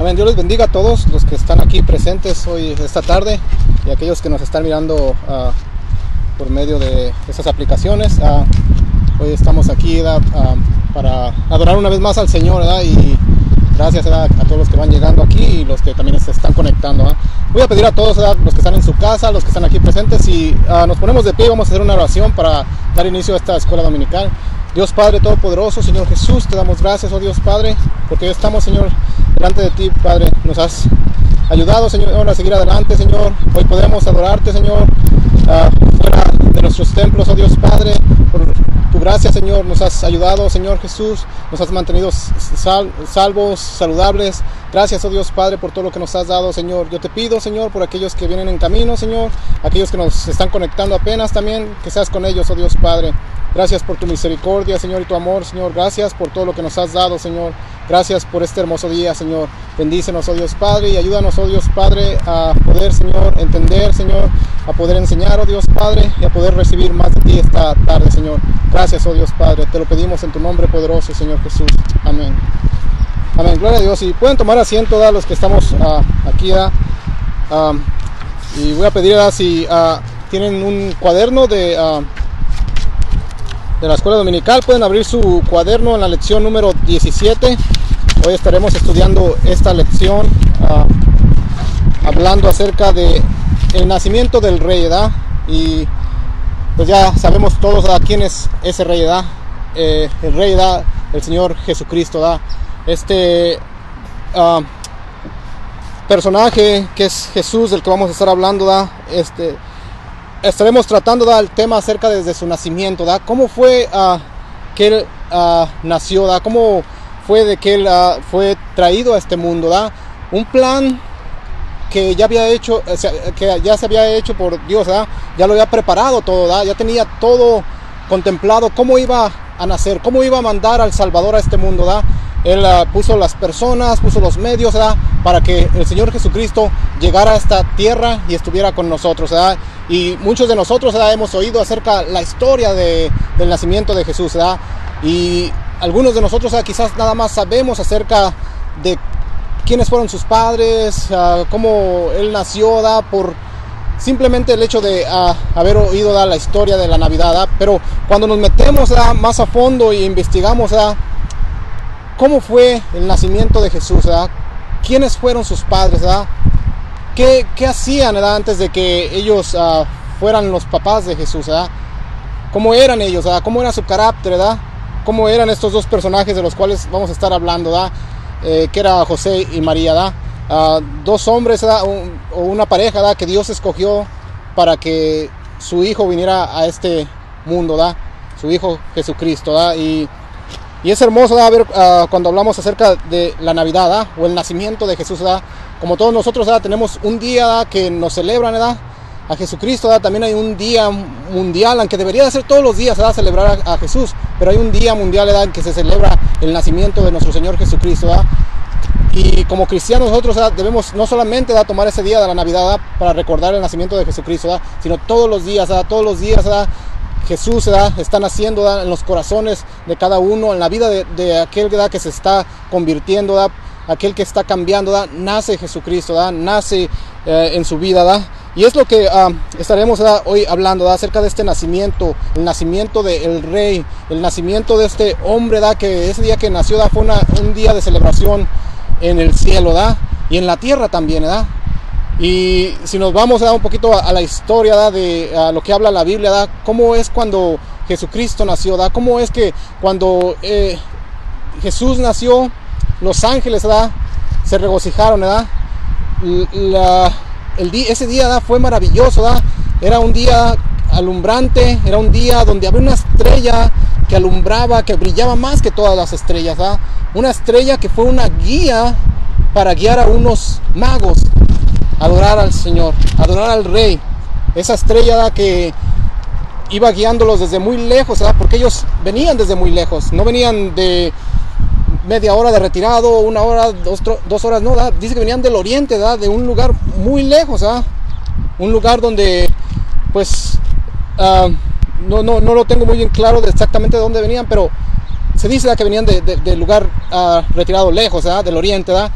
Amén. Dios les bendiga a todos los que están aquí presentes hoy, esta tarde, y aquellos que nos están mirando por medio de estas aplicaciones. Hoy estamos aquí para adorar una vez más al Señor, ¿verdad? Y gracias a todos los que van llegando aquí y los que también se están conectando, ¿verdad? Voy a pedir a todos, ¿verdad?, los que están en su casa, los que están aquí presentes, y nos ponemos de pie y vamos a hacer una oración para dar inicio a esta escuela dominical. Dios Padre Todopoderoso, Señor Jesús, te damos gracias, oh Dios Padre, porque hoy estamos, Señor, delante de ti, Padre. Nos has ayudado, Señor, a seguir adelante, Señor. Hoy podemos adorarte, Señor, fuera de nuestros templos, oh Dios Padre. Por tu gracia, Señor, nos has ayudado, Señor Jesús. Nos has mantenido salvos, saludables. Gracias, oh Dios Padre, por todo lo que nos has dado, Señor. Yo te pido, Señor, por aquellos que vienen en camino, Señor, aquellos que nos están conectando apenas también, que seas con ellos, oh Dios Padre. Gracias por tu misericordia, Señor, y tu amor, Señor. Gracias por todo lo que nos has dado, Señor. Gracias por este hermoso día, Señor. Bendícenos, oh Dios Padre, y ayúdanos, oh Dios Padre, a poder, Señor, entender, Señor, a poder enseñar, oh Dios Padre, y a poder recibir más de ti esta tarde, Señor. Gracias, oh Dios Padre. Te lo pedimos en tu nombre poderoso, Señor Jesús. Amén. Amén. Gloria a Dios. Y pueden tomar asiento, ¿da?, los que estamos aquí, ¿da? Y voy a pedir, ¿da?, si tienen un cuaderno de la escuela dominical, pueden abrir su cuaderno en la lección número 17. Hoy estaremos estudiando esta lección, hablando acerca de el nacimiento del rey, ¿verdad? Y pues ya sabemos todos, ¿verdad?, quién es ese rey, ¿verdad? El rey, ¿verdad?, el Señor Jesucristo, ¿verdad? Este personaje que es Jesús, del que vamos a estar hablando, ¿verdad? Estaremos tratando el tema acerca desde su nacimiento, ¿da? Cómo fue que él nació, ¿da? Cómo fue de que él fue traído a este mundo, ¿da? Un plan que ya había hecho, que ya se había hecho por Dios, ¿da? Ya lo había preparado todo, ¿da? Ya tenía todo contemplado, cómo iba a nacer, cómo iba a mandar al Salvador a este mundo, ¿da? Él puso las personas, puso los medios, ¿verdad?, para que el Señor Jesucristo llegara a esta tierra y estuviera con nosotros, ¿verdad? Y muchos de nosotros, ¿verdad?, hemos oído acerca de la historia del nacimiento de Jesús, ¿verdad? Y algunos de nosotros, ¿verdad?, quizás nada más sabemos acerca de quiénes fueron sus padres, cómo él nació, ¿verdad?, por simplemente el hecho de haber oído, ¿verdad?, la historia de la Navidad, ¿verdad? Pero cuando nos metemos, ¿verdad?, más a fondo y investigamos, ¿verdad?, cómo fue el nacimiento de Jesús, ¿verdad?, quiénes fueron sus padres, ¿verdad?, qué hacían, ¿verdad?, antes de que ellos fueran los papás de Jesús, ¿verdad?, cómo eran ellos, ¿verdad?, cómo era su carácter, ¿verdad?, cómo eran estos dos personajes de los cuales vamos a estar hablando, ¿verdad?, que era José y María, ¿verdad?, dos hombres, ¿verdad?, o una pareja, ¿verdad?, que Dios escogió para que su hijo viniera a este mundo, ¿verdad?, su hijo Jesucristo, ¿verdad? Y es hermoso, ¿verdad?, ver cuando hablamos acerca de la Navidad, ¿verdad?, o el nacimiento de Jesús, ¿verdad? Como todos nosotros, ¿verdad?, tenemos un día, ¿verdad?, que nos celebran, ¿verdad?, a Jesucristo, ¿verdad? También hay un día mundial, aunque debería de ser todos los días, ¿verdad?, celebrar a Jesús, pero hay un día mundial, ¿verdad?, en que se celebra el nacimiento de nuestro Señor Jesucristo, ¿verdad? Y como cristianos nosotros, ¿verdad?, debemos no solamente, ¿verdad?, tomar ese día de la Navidad, ¿verdad?, para recordar el nacimiento de Jesucristo, ¿verdad?, sino todos los días, ¿verdad?, Jesús, ¿verdad?, está naciendo, ¿verdad?, en los corazones de cada uno, en la vida de aquel, ¿verdad?, que se está convirtiendo, ¿verdad?, aquel que está cambiando, ¿verdad?, nace Jesucristo, ¿verdad?, nace en su vida, ¿verdad? Y es lo que estaremos, ¿verdad?, hoy hablando, ¿verdad?, acerca de este nacimiento, el nacimiento del rey, el nacimiento de este hombre, ¿verdad?, que ese día que nació, ¿verdad?, fue un día de celebración en el cielo, ¿verdad?, y en la tierra también, ¿verdad? Y si nos vamos a dar un poquito a la historia, ¿verdad?, de lo que habla la Biblia, ¿verdad?, cómo es cuando Jesucristo nació, ¿verdad?, cómo es que cuando Jesús nació, los ángeles, ¿verdad?, se regocijaron, ¿verdad? Ese día, ¿verdad?, fue maravilloso, ¿verdad? Era un día alumbrante, era un día donde había una estrella que alumbraba, que brillaba más que todas las estrellas, ¿verdad? Una estrella que fue una guía para guiar a unos magos a adorar al Señor, a adorar al Rey. Esa estrella, ¿verdad?, que iba guiándolos desde muy lejos, ¿verdad?, porque ellos venían desde muy lejos, no venían de media hora de retirado, una hora, dos horas, no, ¿verdad? Dice que venían del oriente, ¿verdad?, de un lugar muy lejos, ¿verdad?, un lugar donde, pues, no lo tengo muy bien claro de exactamente de dónde venían, pero se dice, ¿verdad?, que venían del lugar retirado lejos, ¿verdad?, del oriente, ¿verdad?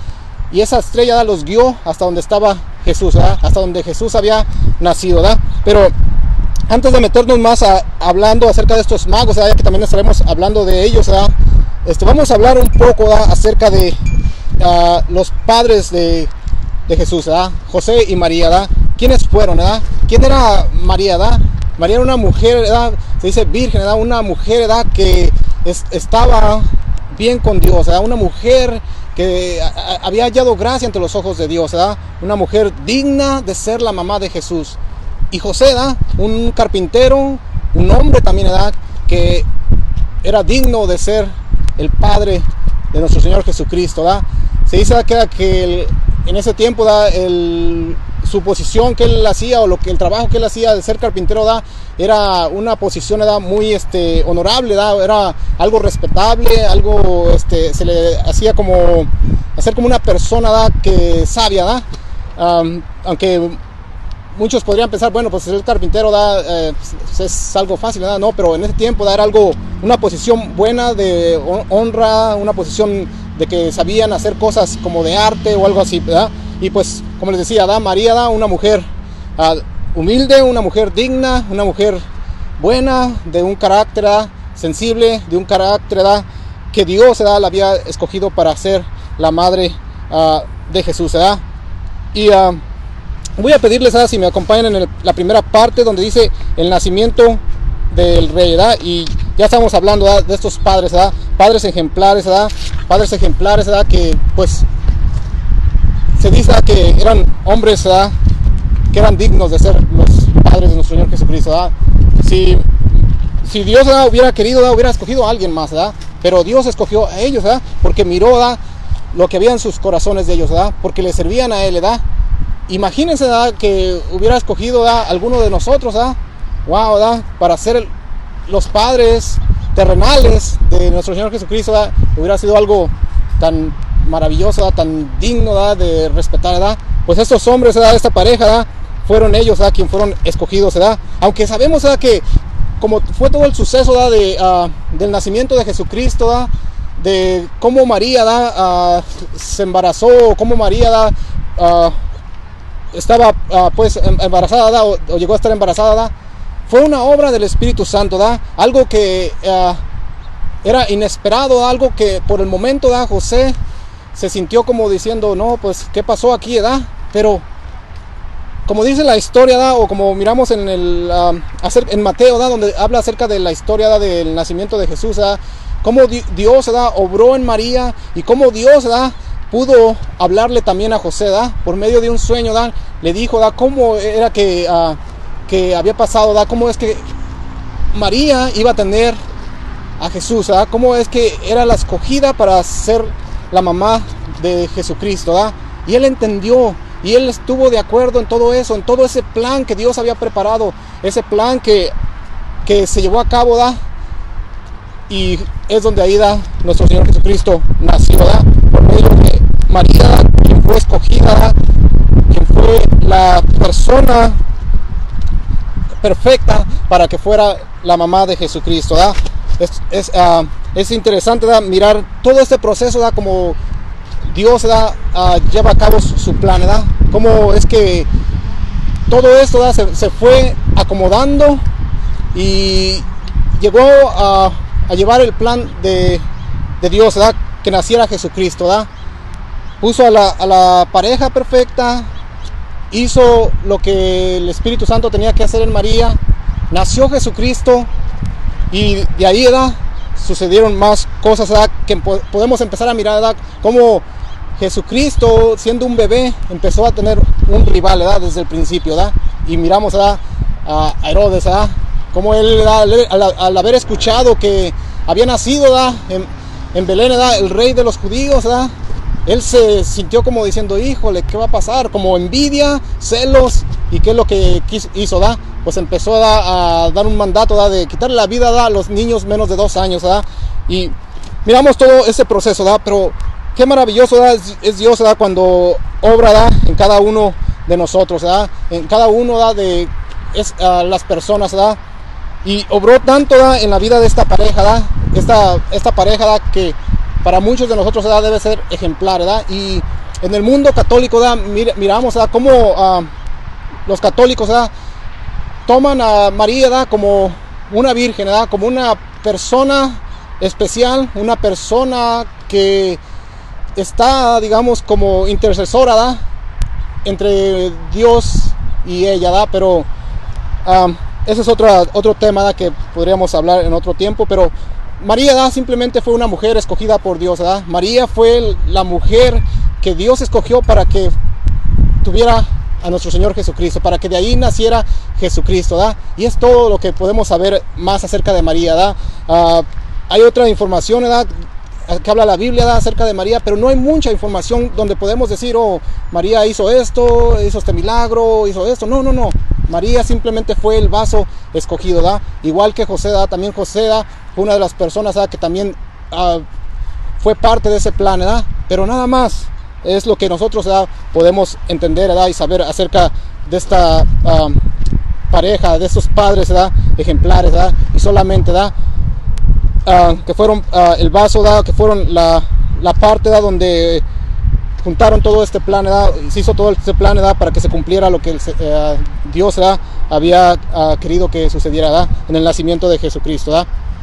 y esa estrella, ¿verdad?, los guió hasta donde estaba Jesús, ¿verdad?, hasta donde Jesús había nacido, ¿verdad? Pero antes de meternos más hablando acerca de estos magos, ¿verdad?, ya que también estaremos hablando de ellos, ¿verdad?, vamos a hablar un poco, ¿verdad?, acerca de los padres de Jesús, ¿verdad?, José y María, ¿verdad? ¿Quiénes fueron, verdad? ¿Quién era María, verdad? María era una mujer, ¿verdad?, se dice virgen, ¿verdad?, una mujer, ¿verdad?, que estaba bien con Dios, ¿verdad?, una mujer que había hallado gracia ante los ojos de Dios, ¿verdad?, una mujer digna de ser la mamá de Jesús. Y José, ¿verdad?, un carpintero, un hombre también, ¿verdad?, que era digno de ser el padre de nuestro Señor Jesucristo, ¿verdad? Se dice que en ese tiempo, ¿verdad?, su posición que él hacía, o el trabajo que él hacía de ser carpintero, ¿verdad?, era una posición, ¿verdad?, muy honorable, ¿verdad?, era algo respetable, algo se le hacía como hacer como una persona, ¿verdad?, que sabia, ¿verdad? Aunque muchos podrían pensar, bueno, pues ser carpintero, ¿verdad?, es algo fácil, ¿verdad? No, pero en ese tiempo, ¿verdad?, era algo, una posición buena de honra, una posición de que sabían hacer cosas como de arte o algo así, ¿verdad? Y pues, como les decía, ¿verdad?, María, ¿verdad?, una mujer humilde, una mujer digna, una mujer buena, de un carácter, ¿verdad?, sensible, de un carácter, ¿verdad?, que Dios, ¿verdad?, la había escogido para ser la madre de Jesús, ¿verdad? Y voy a pedirles, ¿verdad?, si me acompañan en la primera parte donde dice el nacimiento del rey, ¿verdad? Y ya estamos hablando, ¿verdad?, de estos padres, ¿verdad?, padres ejemplares, ¿verdad?, padres ejemplares, ¿verdad?, que pues se dice, ¿verdad?, que eran hombres, ¿verdad?, que eran dignos de ser los padres de nuestro Señor Jesucristo, ¿verdad? Si Dios, ¿verdad?, hubiera querido, ¿verdad?, hubiera escogido a alguien más, ¿verdad?, pero Dios escogió a ellos, ¿verdad?, porque miró, ¿verdad?, lo que había en sus corazones de ellos, ¿verdad?, porque le servían a Él, ¿verdad? Imagínense, ¿verdad?, que hubiera escogido, ¿verdad?, alguno de nosotros, ¿verdad?, wow, ¿verdad?, para ser los padres terrenales de nuestro Señor Jesucristo, ¿verdad?, hubiera sido algo tan maravilloso, ¿verdad?, tan digno, ¿verdad?, de respetar, ¿verdad? Pues estos hombres, ¿verdad?, esta pareja, ¿verdad?, fueron ellos, ¿verdad?, quienes fueron escogidos, ¿verdad? Aunque sabemos, ¿verdad?, que como fue todo el suceso, ¿verdad?, del nacimiento de Jesucristo, ¿verdad?, de cómo María, ¿verdad?, se embarazó, cómo María, ¿verdad?, estaba pues embarazada, ¿verdad?, o llegó a estar embarazada, ¿verdad?, fue una obra del Espíritu Santo, ¿verdad?, algo que era inesperado, algo que por el momento, ¿verdad?, José se sintió como diciendo, no, pues, ¿qué pasó aquí, verdad? Pero como dice la historia, ¿verdad?, o como miramos en Mateo, ¿verdad?, donde habla acerca de la historia, ¿verdad?, del nacimiento de Jesús, ¿verdad?, cómo Dios, ¿verdad?, obró en María, y cómo Dios, ¿verdad?, pudo hablarle también a José, ¿verdad?, por medio de un sueño, ¿verdad?, le dijo, ¿verdad?, cómo era que había pasado, ¿verdad?, cómo es que María iba a tener a Jesús, ¿verdad?, cómo es que era la escogida para ser la mamá de Jesucristo, ¿verdad?, y él entendió, y él estuvo de acuerdo en todo eso, en todo ese plan que Dios había preparado, ese plan que se llevó a cabo, ¿verdad?, y es donde ahí, ¿verdad?, nuestro Señor Jesucristo nació, ¿verdad?, por medio de María, quien fue escogida, ¿verdad?, quien fue la persona perfecta para que fuera la mamá de Jesucristo, ¿verdad? Es interesante, ¿verdad?, mirar todo este proceso, ¿verdad?, como Dios, ¿verdad?, lleva a cabo su plan, ¿verdad?, cómo es que todo esto, ¿verdad?, se fue acomodando y llegó a llevar el plan de Dios, ¿verdad?, que naciera Jesucristo, ¿verdad? Puso a la pareja perfecta, hizo lo que el Espíritu Santo tenía que hacer en María, nació Jesucristo, y de ahí, ¿verdad?, sucedieron más cosas, ¿verdad?, que podemos empezar a mirar, ¿verdad?, cómo Jesucristo, siendo un bebé, empezó a tener un rival, ¿verdad?, desde el principio, ¿verdad? Y miramos, ¿verdad?, a Herodes, ¿verdad?, como él, ¿verdad?, al haber escuchado que había nacido, ¿verdad?, en Belén, ¿verdad?, el rey de los judíos, ¿verdad?, él se sintió como diciendo, híjole, ¿qué va a pasar? Como envidia, celos, y ¿qué es lo que hizo, ¿verdad? Pues empezó, ¿verdad?, a dar un mandato, ¿verdad?, de quitarle la vida, ¿verdad?, a los niños menos de 2 años, ¿verdad? Y miramos todo ese proceso, ¿verdad? Pero qué maravilloso, ¿verdad?, es Dios, ¿verdad?, cuando obra, ¿verdad?, en cada uno de nosotros, ¿verdad?, en cada uno, ¿verdad?, de las personas, ¿verdad? Y obró tanto, ¿verdad?, en la vida de esta pareja, ¿verdad?, esta pareja, ¿verdad?, que para muchos de nosotros, ¿verdad?, debe ser ejemplar, ¿verdad? Y en el mundo católico, miramos cómo los católicos toman a María como una virgen, como una persona especial, una persona que está, digamos, como intercesora entre Dios y ella, pero ese es otro tema que podríamos hablar en otro tiempo. Pero María simplemente fue una mujer escogida por Dios. María fue la mujer que Dios escogió para que tuviera a nuestro Señor Jesucristo, para que de ahí naciera Jesucristo, y es todo lo que podemos saber más acerca de María. Hay otra información que habla la Biblia acerca de María, pero no hay mucha información donde podemos decir, oh, María hizo esto, hizo este milagro, hizo esto. No. María simplemente fue el vaso escogido, igual que José, también José fue una de las personas que también fue parte de ese plan, pero nada más. Es lo que nosotros podemos entender y saber acerca de esta pareja, de estos padres ejemplares, y solamente que fueron el vaso, que fueron la parte donde juntaron todo este plan, se hizo todo este plan para que se cumpliera lo que Dios había querido que sucediera en el nacimiento de Jesucristo.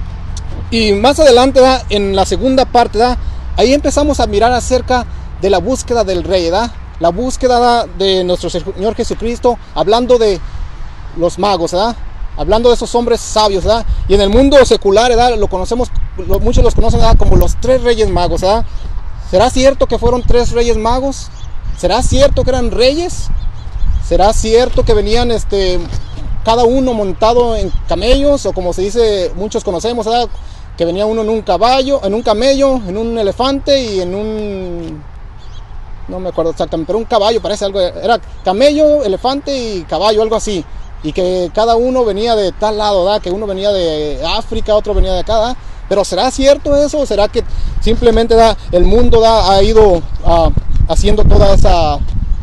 Y más adelante, en la segunda parte, ahí empezamos a mirar acerca de la búsqueda del rey, la búsqueda de nuestro Señor Jesucristo, hablando de los magos, hablando de esos hombres sabios, y en el mundo secular, lo conocemos, muchos los conocen como los 3 reyes magos. ¿Será cierto que fueron 3 reyes magos? ¿Será cierto que eran reyes? ¿Será cierto que venían cada uno montado en camellos, o como se dice, muchos conocemos, que venía uno en un caballo, en un camello, en un elefante y en un... no me acuerdo exactamente, pero un caballo, parece algo, era camello, elefante y caballo, algo así, y que cada uno venía de tal lado, que uno venía de África, otro venía de acá, pero ¿será cierto eso? ¿O será que simplemente el mundo ha ido haciendo toda esa,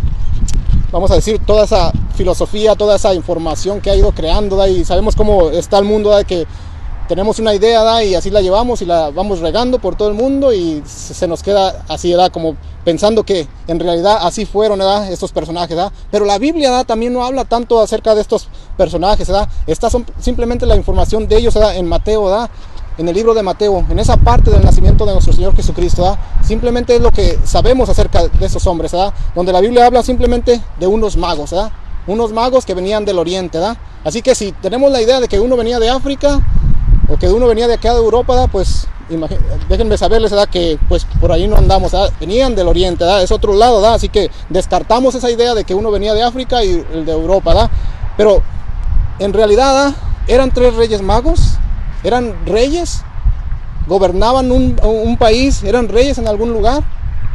vamos a decir, toda esa filosofía, toda esa información que ha ido creando, y sabemos cómo está el mundo, que tenemos una idea, y así la llevamos y la vamos regando por todo el mundo, y se nos queda así, como pensando que en realidad así fueron estos personajes, pero la Biblia también no habla tanto acerca de estos personajes, estas son simplemente la información de ellos en Mateo, en el libro de Mateo, en esa parte del nacimiento de nuestro Señor Jesucristo, simplemente es lo que sabemos acerca de esos hombres, donde la Biblia habla simplemente de unos magos, unos magos que venían del oriente, así que si tenemos la idea de que uno venía de África, o que uno venía de acá de Europa, pues déjenme saberles que pues por ahí no andamos, venían del oriente, es otro lado, así que descartamos esa idea de que uno venía de África y el de Europa, pero en realidad eran 3 reyes magos, eran reyes, gobernaban un país, eran reyes en algún lugar,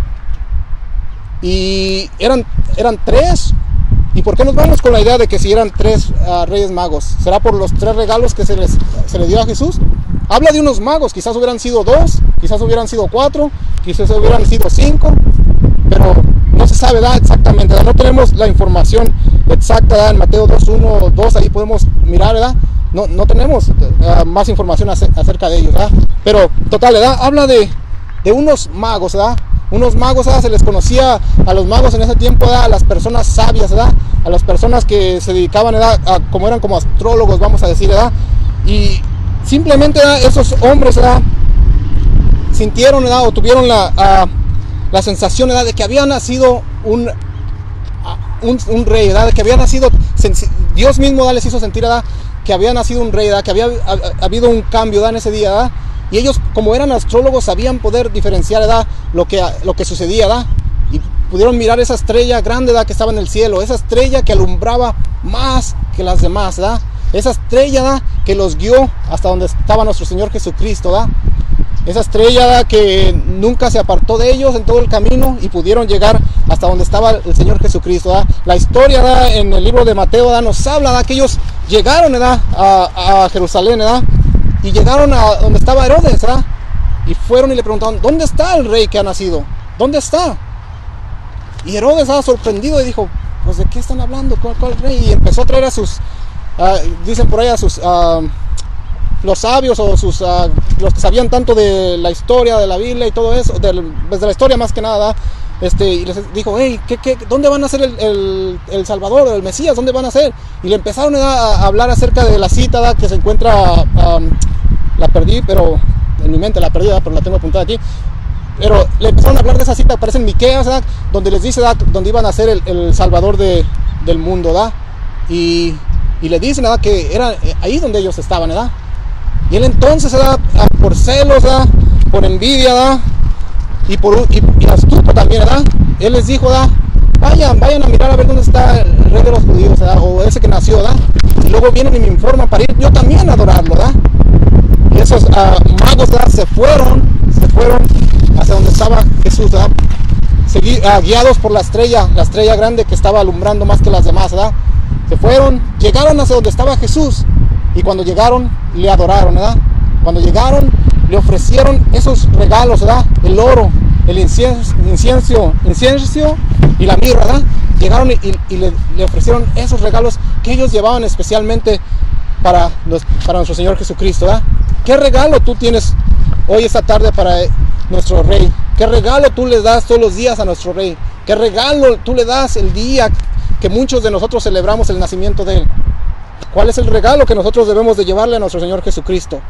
y eran 3. ¿Y por qué nos vamos con la idea de que si eran 3 reyes magos? ¿Será por los 3 regalos que se le dio a Jesús? Habla de unos magos, quizás hubieran sido 2, quizás hubieran sido 4, quizás hubieran sido 5, pero no se sabe exactamente, no tenemos la información exacta, en Mateo 2, 1, 2, ahí podemos mirar, no tenemos más información acerca de ellos, pero total, habla de unos magos, unos magos, se les conocía a los magos en ese tiempo, a las personas sabias, a las personas que se dedicaban, como eran como astrólogos, vamos a decir, y simplemente esos hombres sintieron o tuvieron la sensación de que había nacido un rey, de que había nacido, Dios mismo les hizo sentir que había nacido un rey, que había habido un cambio en ese día, y ellos, como eran astrólogos, sabían poder diferenciar lo que sucedía, y pudieron mirar esa estrella grande que estaba en el cielo, esa estrella que alumbraba más que las demás, esa estrella que los guió hasta donde estaba nuestro Señor Jesucristo, esa estrella que nunca se apartó de ellos en todo el camino, y pudieron llegar hasta donde estaba el Señor Jesucristo. La historia en el libro de Mateo nos habla que ellos llegaron a Jerusalén, y llegaron a donde estaba Herodes, y fueron y le preguntaron: ¿dónde está el rey que ha nacido? ¿Dónde está? Y Herodes estaba sorprendido y dijo: pues ¿de qué están hablando? ¿Cuál rey? Y empezó a traer a sus, dicen por ahí, a sus los sabios, o los que sabían tanto de la historia de la Biblia y todo eso, desde la historia más que nada, y les dijo, hey, ¿dónde van a ser el Salvador, el Mesías? ¿Dónde van a ser? Y le empezaron a hablar acerca de la cita, ¿verdad? Que se encuentra, la perdí, pero en mi mente la perdí, ¿verdad? Pero la tengo apuntada aquí. Pero le empezaron a hablar de esa cita, aparece en Miqueas, ¿verdad? Donde les dice, ¿verdad? Donde iban a ser el Salvador del mundo, ¿verdad? Y le dicen, ¿verdad? Que era ahí donde ellos estaban, ¿verdad? Y él entonces, ¿verdad? Por celos, ¿verdad? Por envidia, ¿verdad? Y astuto también, ¿verdad? Él les dijo, ¿verdad? Vayan a mirar a ver dónde está el rey de los judíos, ¿verdad? O ese que nació, ¿verdad? Y luego vienen y me informan para ir yo también a adorarlo, ¿verdad? Y esos magos, ¿verdad? Se fueron hacia donde estaba Jesús, ¿verdad? Guiados por la estrella grande que estaba alumbrando más que las demás, ¿verdad? Se fueron, llegaron hacia donde estaba Jesús, y cuando llegaron le adoraron, ¿verdad? Cuando llegaron le ofrecieron esos regalos, ¿verdad? El oro, el incienso y la mirra, ¿verdad? Llegaron y le ofrecieron esos regalos que ellos llevaban especialmente para nuestro Señor Jesucristo, ¿verdad? ¿Qué regalo tú tienes hoy, esta tarde, para nuestro Rey? ¿Qué regalo tú le das todos los días a nuestro Rey? ¿Qué regalo tú le das el día que muchos de nosotros celebramos el nacimiento de Él? ¿Cuál es el regalo que nosotros debemos de llevarle a nuestro Señor Jesucristo?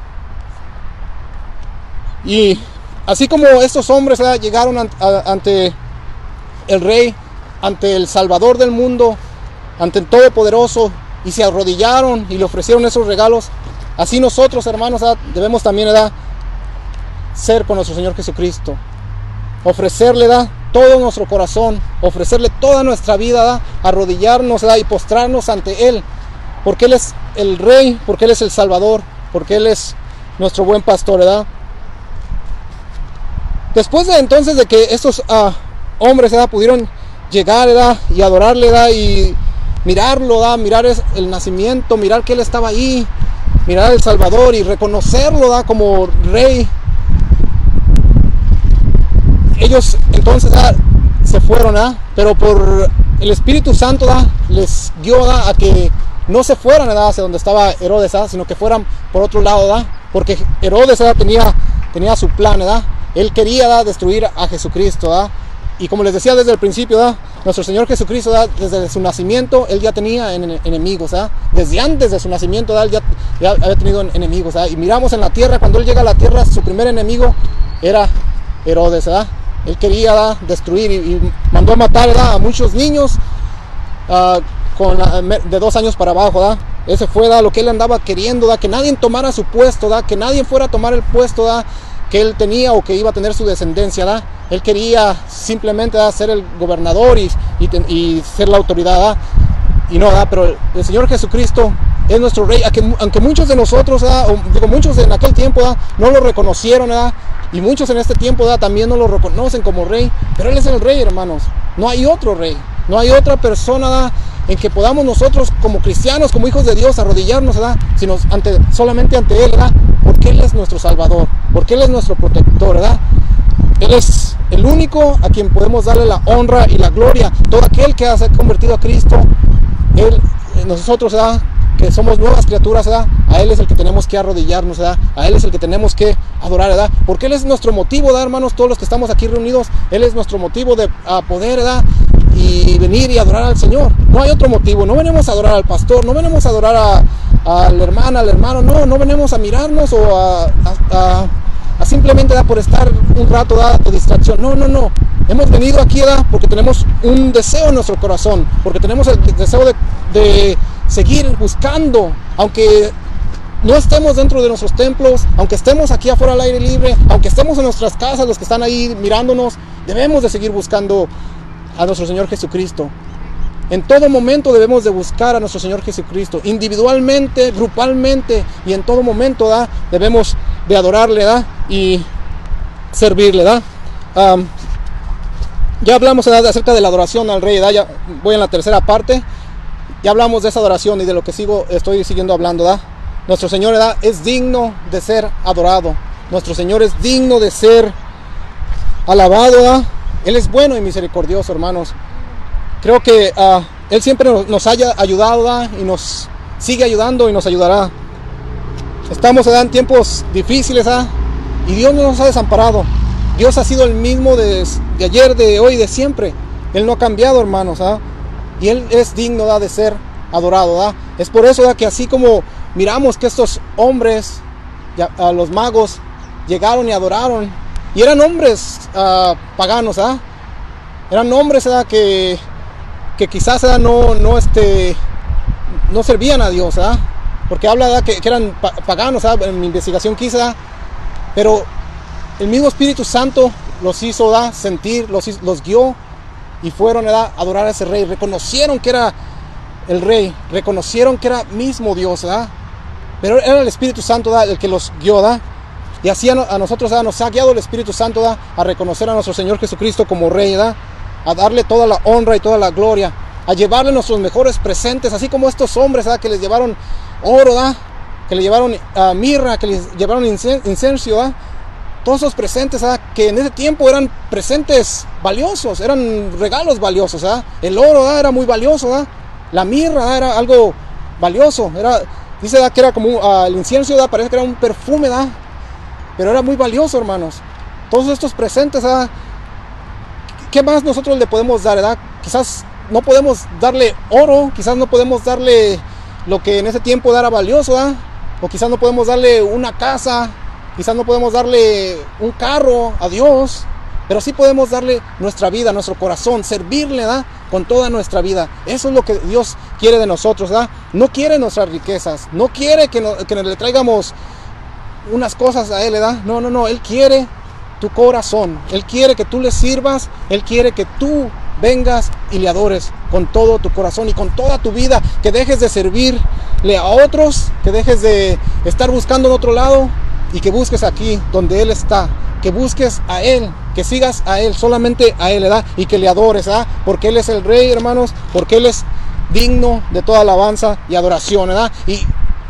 Y así como estos hombres, ¿verdad? Llegaron ante el Rey, ante el Salvador del mundo, ante el Todopoderoso, y se arrodillaron y le ofrecieron esos regalos, así nosotros, hermanos, ¿verdad? Debemos también, ¿verdad? Ser con nuestro Señor Jesucristo, ofrecerle, ¿verdad? Todo nuestro corazón, ofrecerle toda nuestra vida, ¿verdad? Arrodillarnos, ¿verdad? Y postrarnos ante Él, porque Él es el Rey, porque Él es el Salvador, porque Él es nuestro buen pastor, ¿verdad? Después de entonces de que estos hombres, ¿verdad? Pudieron llegar, ¿verdad? Y adorarle, ¿verdad? Y mirarlo, ¿verdad? Mirar el nacimiento, mirar que Él estaba ahí, mirar al Salvador y reconocerlo, ¿verdad? Como Rey. Ellos entonces, ¿verdad? Se fueron, ¿verdad? Pero por el Espíritu Santo, ¿verdad? Les guió, ¿verdad? A que no se fueran, ¿verdad? Hacia donde estaba Herodes, ¿verdad? Sino que fueran por otro lado, ¿verdad? Porque Herodes, ¿verdad? tenía su plan, ¿verdad? Él quería, ¿verdad? Destruir a Jesucristo, ¿verdad? Y como les decía desde el principio, ¿verdad? Nuestro Señor Jesucristo, ¿verdad? Desde su nacimiento, Él ya tenía enemigos, ¿verdad? Desde antes de su nacimiento, ¿verdad? Ya había tenido enemigos, ¿verdad? Y miramos en la tierra, cuando Él llega a la tierra, su primer enemigo era Herodes, ¿verdad? Él quería, ¿verdad? Destruir y mandó a matar, ¿verdad? A muchos niños de 2 años para abajo, ¿verdad? Ese fue, ¿verdad? Lo que Él andaba queriendo, ¿verdad? Que nadie tomara su puesto, ¿verdad? Que nadie fuera a tomar el puesto, ¿verdad? Que Él tenía o que iba a tener su descendencia, ¿verdad? Él quería simplemente, ¿verdad? Ser el gobernador y ser la autoridad, ¿verdad? Y no, ¿verdad? Pero el Señor Jesucristo es nuestro Rey, aunque muchos de nosotros, ¿verdad? Muchos en aquel tiempo, ¿verdad? No lo reconocieron, ¿verdad? Y muchos en este tiempo, ¿verdad? También no lo reconocen como Rey, pero Él es el Rey, hermanos. No hay otro Rey, no hay otra persona, ¿verdad? En que podamos nosotros como cristianos, como hijos de Dios, arrodillarnos, ¿verdad? Sino solamente ante Él, ¿verdad? Porque Él es nuestro Salvador, porque Él es nuestro protector, ¿verdad? Él es el único a quien podemos darle la honra y la gloria. Todo aquel que se ha convertido a Cristo, nosotros, ¿verdad? Que somos nuevas criaturas, ¿verdad? A Él es el que tenemos que arrodillarnos, ¿verdad? A Él es el que tenemos que adorar, ¿verdad? Porque Él es nuestro motivo, ¿verdad, hermanos? Todos los que estamos aquí reunidos, Él es nuestro motivo de poder, ¿verdad? Y venir y adorar al Señor. No hay otro motivo. No venimos a adorar al pastor, no venimos a adorar a la hermana, al hermano, no venimos a mirarnos o a simplemente, ¿verdad? Por estar un rato, ¿verdad? De distracción. No. Hemos venido aquí, ¿verdad? Porque tenemos un deseo en nuestro corazón, porque tenemos el deseo de seguir buscando, aunque no estemos dentro de nuestros templos, aunque estemos aquí afuera al aire libre, aunque estemos en nuestras casas, los que están ahí mirándonos, debemos de seguir buscando a nuestro Señor Jesucristo. En todo momento debemos de buscar a nuestro Señor Jesucristo, individualmente, grupalmente, y en todo momento, ¿verdad? Debemos de adorarle, ¿verdad? Y servirle, ¿verdad? Ya hablamos, ¿verdad? Acerca de la adoración al Rey, ¿verdad? Ya voy en la tercera parte. Ya hablamos de esa adoración y de lo que estoy siguiendo hablando, ¿verdad? Nuestro Señor, ¿verdad? Es digno de ser adorado. Nuestro Señor es digno de ser alabado, ¿verdad? Él es bueno y misericordioso, hermanos. Creo que Él siempre nos haya ayudado, ¿verdad? Y nos sigue ayudando y nos ayudará. Estamos, ¿verdad? En tiempos difíciles, ¿verdad? Y Dios no nos ha desamparado. Dios ha sido el mismo de ayer, de hoy, de siempre. Él no ha cambiado, hermanos, ¿ah? Y Él es digno, ¿da?, de ser adorado, ¿da? Es por eso, ¿da?, que así como miramos que estos hombres, los magos, llegaron y adoraron, y eran hombres paganos, ¿ah? Eran hombres, ¿da?, que quizás, ¿da?, no servían a Dios, ¿da?, porque habla, ¿da?, que eran paganos, ¿da?, en mi investigación quizá, pero el mismo Espíritu Santo los hizo, ¿da?, sentir, los guió, y fueron, ¿da?, a adorar a ese rey. Reconocieron que era el rey, reconocieron que era mismo Dios, ¿da?, pero era el Espíritu Santo, ¿da?, el que los guió, ¿da?, y así a nosotros, ¿da?, nos ha guiado el Espíritu Santo, ¿da?, a reconocer a nuestro Señor Jesucristo como rey, ¿da?, a darle toda la honra y toda la gloria, a llevarle nuestros mejores presentes, así como estos hombres, ¿da?, que les llevaron oro, ¿da?, que le llevaron mirra, que les llevaron incienso, ¿da?, todos esos presentes, ¿ah?, que en ese tiempo eran presentes valiosos, eran regalos valiosos, ¿ah? El oro, ¿ah?, era muy valioso, ¿ah? La mirra, ¿ah?, era algo valioso, dice, ¿ah?, que era como el incienso, ¿ah?, parece que era un perfume, ¿ah?, pero era muy valioso, hermanos. Todos estos presentes, ¿ah?, ¿qué más nosotros le podemos dar, ¿ah? Quizás no podemos darle oro, quizás no podemos darle lo que en ese tiempo era valioso, ¿ah?, o quizás no podemos darle una casa, quizás no podemos darle un carro a Dios, pero sí podemos darle nuestra vida, nuestro corazón, servirle, ¿da?, con toda nuestra vida. Eso es lo que Dios quiere de nosotros, ¿da? No quiere nuestras riquezas, no quiere que le traigamos unas cosas a Él, ¿da? No, Él quiere tu corazón, Él quiere que tú le sirvas, Él quiere que tú vengas y le adores con todo tu corazón y con toda tu vida, que dejes de servirle a otros, que dejes de estar buscando en otro lado, y que busques aquí donde Él está, que busques a Él, que sigas a Él, solamente a Él, ¿verdad? Y que le adores, ¿verdad? Porque Él es el Rey, hermanos, porque Él es digno de toda alabanza y adoración, ¿verdad? Y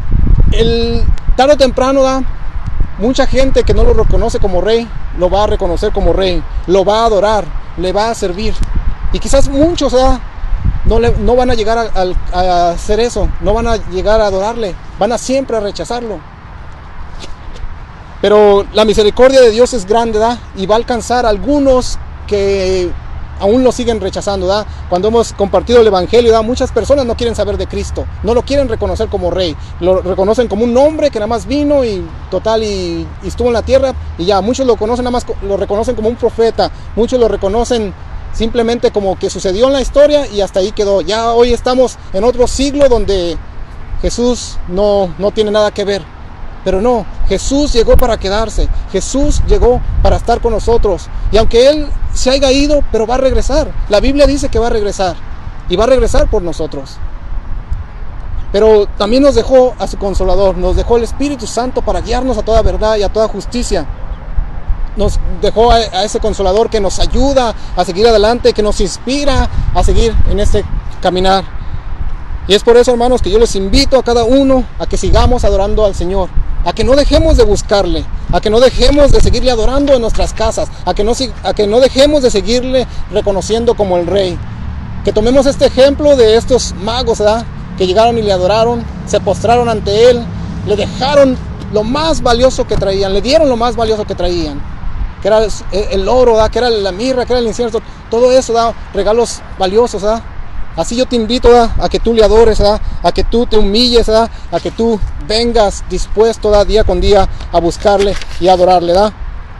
tarde o temprano, ¿verdad?, mucha gente que no lo reconoce como Rey, lo va a reconocer como Rey, lo va a adorar, le va a servir. Y quizás muchos, ¿verdad?, no van a llegar a hacer eso, no van a llegar a adorarle, van a siempre a rechazarlo. Pero la misericordia de Dios es grande, ¿da?, y va a alcanzar a algunos que aún lo siguen rechazando, ¿da? Cuando hemos compartido el Evangelio, ¿da?, muchas personas no quieren saber de Cristo, no lo quieren reconocer como Rey, lo reconocen como un hombre que nada más vino y estuvo en la tierra y ya. Muchos lo conocen, nada más lo reconocen como un profeta, muchos lo reconocen simplemente como que sucedió en la historia y hasta ahí quedó. Ya hoy estamos en otro siglo donde Jesús no tiene nada que ver. Pero no, Jesús llegó para quedarse, Jesús llegó para estar con nosotros. Y aunque Él se haya ido, pero va a regresar. La Biblia dice que va a regresar, y va a regresar por nosotros. Pero también nos dejó a su Consolador, nos dejó el Espíritu Santo para guiarnos a toda verdad y a toda justicia. Nos dejó a ese Consolador que nos ayuda a seguir adelante, que nos inspira a seguir en este caminar. Y es por eso, hermanos, que yo les invito a cada uno a que sigamos adorando al Señor, a que no dejemos de buscarle, a que no dejemos de seguirle adorando en nuestras casas, a que no dejemos de seguirle reconociendo como el Rey. Que tomemos este ejemplo de estos magos, ¿verdad?, que llegaron y le adoraron, se postraron ante Él, le dejaron lo más valioso que traían, le dieron lo más valioso que traían, que era el oro, ¿verdad?, que era la mirra, que era el incienso, todo eso, ¿verdad?, regalos valiosos, ¿verdad? Así yo te invito, ¿verdad?, a que tú le adores, ¿verdad?, a que tú te humilles, ¿verdad?, a que tú vengas dispuesto, ¿verdad?, día con día a buscarle y a adorarle, ¿verdad?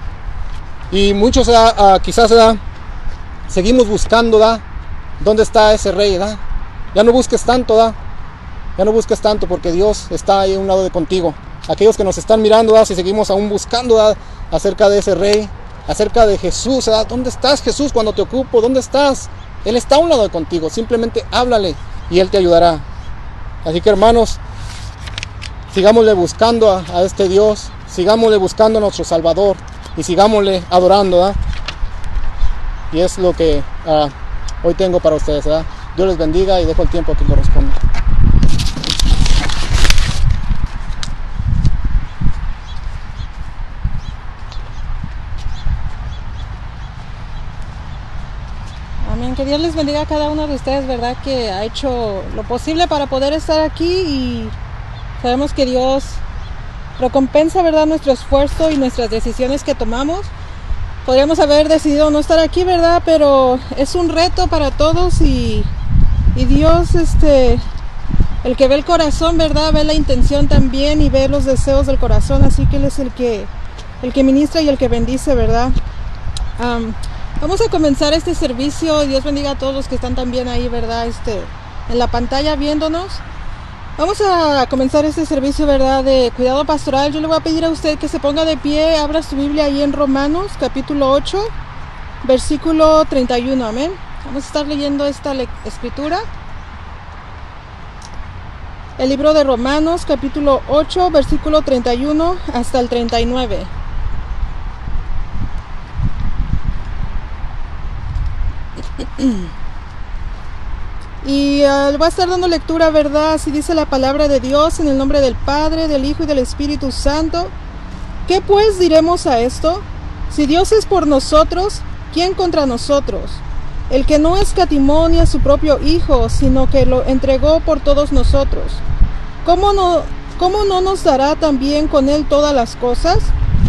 Y muchos, quizás, ¿verdad?, seguimos buscando, ¿verdad?, dónde está ese Rey, ¿verdad? Ya no busques tanto, ¿verdad? Ya no busques tanto, porque Dios está ahí a un lado de contigo. Aquellos que nos están mirando, ¿verdad?, si seguimos aún buscando, ¿verdad?, acerca de ese Rey, acerca de Jesús, ¿verdad?, ¿dónde estás, Jesús, cuando te ocupo? ¿Dónde estás? Él está a un lado de contigo, simplemente háblale y Él te ayudará. Así que, hermanos, sigámosle buscando a este Dios, sigámosle buscando a nuestro Salvador y sigámosle adorando, ¿verdad? Y es lo que hoy tengo para ustedes, ¿verdad? Dios les bendiga y dejo el tiempo que corresponde. Amén. Que Dios les bendiga a cada uno de ustedes, ¿verdad?, que ha hecho lo posible para poder estar aquí, y sabemos que Dios recompensa, ¿verdad?, nuestro esfuerzo y nuestras decisiones que tomamos. podríamos haber decidido no estar aquí, ¿verdad? Pero es un reto para todos y Dios, el que ve el corazón, ¿verdad? Ve la intención también y ve los deseos del corazón, así que Él es el que ministra y el que bendice, ¿verdad? Vamos a comenzar este servicio. Dios bendiga a todos los que están también ahí, ¿verdad? En la pantalla viéndonos. Vamos a comenzar este servicio, ¿verdad? De cuidado pastoral. Yo le voy a pedir a usted que se ponga de pie, abra su Biblia ahí en Romanos, capítulo 8, versículo 31, amén. Vamos a estar leyendo esta escritura. El libro de Romanos, capítulo 8, versículo 31 hasta el 39. Y le voy a estar dando lectura, ¿verdad? Así dice la palabra de Dios, en el nombre del Padre, del Hijo y del Espíritu Santo. ¿Qué pues diremos a esto? Si Dios es por nosotros, ¿quién contra nosotros? El que no escatimó ni a su propio Hijo, sino que lo entregó por todos nosotros. ¿Cómo no nos dará también con Él todas las cosas?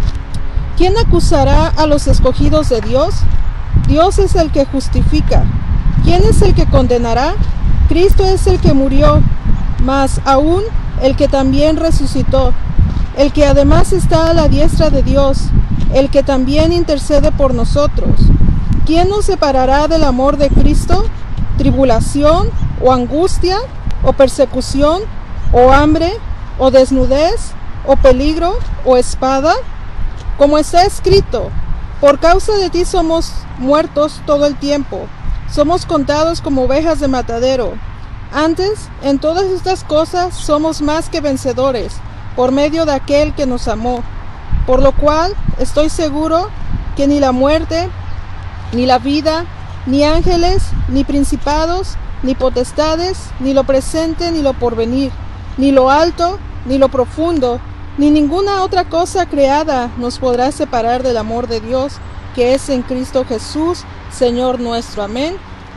¿Quién acusará a los escogidos de Dios? Dios es el que justifica. ¿Quién es el que condenará? Cristo es el que murió, mas aún el que también resucitó, el que además está a la diestra de Dios, el que también intercede por nosotros. ¿Quién nos separará del amor de Cristo? ¿Tribulación, o angustia, o persecución, o hambre, o desnudez, o peligro, o espada? Como está escrito, por causa de ti somos muertos todo el tiempo, somos contados como ovejas de matadero. Antes, en todas estas cosas somos más que vencedores, por medio de aquel que nos amó. Por lo cual estoy seguro que ni la muerte, ni la vida, ni ángeles, ni principados, ni potestades, ni lo presente, ni lo porvenir, ni lo alto, ni lo profundo, ni ninguna otra cosa creada nos podrá separar del amor de Dios, que es en Cristo Jesús, Señor nuestro. Amén.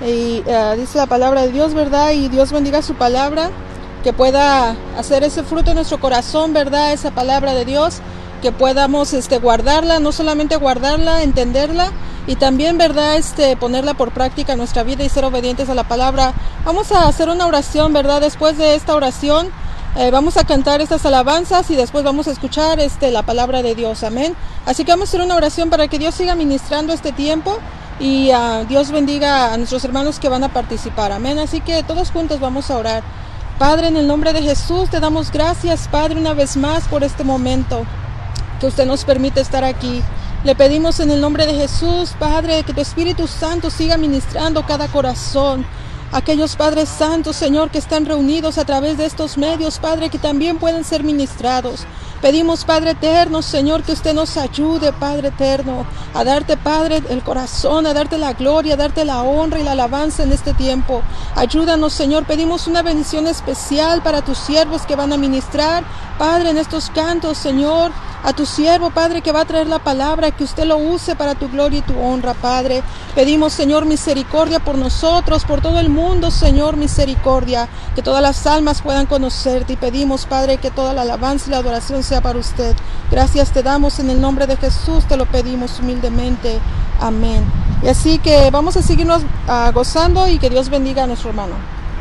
Y dice la palabra de Dios, ¿verdad? Y Dios bendiga su palabra, que pueda hacer ese fruto en nuestro corazón, ¿verdad? Esa palabra de Dios, que podamos guardarla, no solamente guardarla, entenderla, y también, ¿verdad? Ponerla por práctica en nuestra vida y ser obedientes a la palabra. Vamos a hacer una oración, ¿verdad? Después de esta oración, vamos a cantar estas alabanzas y después vamos a escuchar la palabra de Dios, amén. Así que vamos a hacer una oración para que Dios siga ministrando este tiempo y Dios bendiga a nuestros hermanos que van a participar, amén. Así que todos juntos vamos a orar. Padre, en el nombre de Jesús te damos gracias, Padre, una vez más por este momento que usted nos permite estar aquí. Le pedimos en el nombre de Jesús, Padre, que tu Espíritu Santo siga ministrando cada corazón. Aquellos Padres Santos, Señor, que están reunidos a través de estos medios, Padre, que también pueden ser ministrados. Pedimos, Padre eterno, Señor, que usted nos ayude, Padre eterno, a darte, Padre, el corazón, a darte la gloria, a darte la honra y la alabanza en este tiempo. Ayúdanos, Señor. Pedimos una bendición especial para tus siervos que van a ministrar, Padre, en estos cantos, Señor. A tu siervo, Padre, que va a traer la palabra, que usted lo use para tu gloria y tu honra, Padre. Pedimos, Señor, misericordia por nosotros, por todo el mundo, Señor, misericordia, que todas las almas puedan conocerte. Y pedimos, Padre, que toda la alabanza y la adoración sea para usted. Gracias te damos en el nombre de Jesús, te lo pedimos humildemente. Amén. Y así que vamos a seguirnos gozando y que Dios bendiga a nuestro hermano.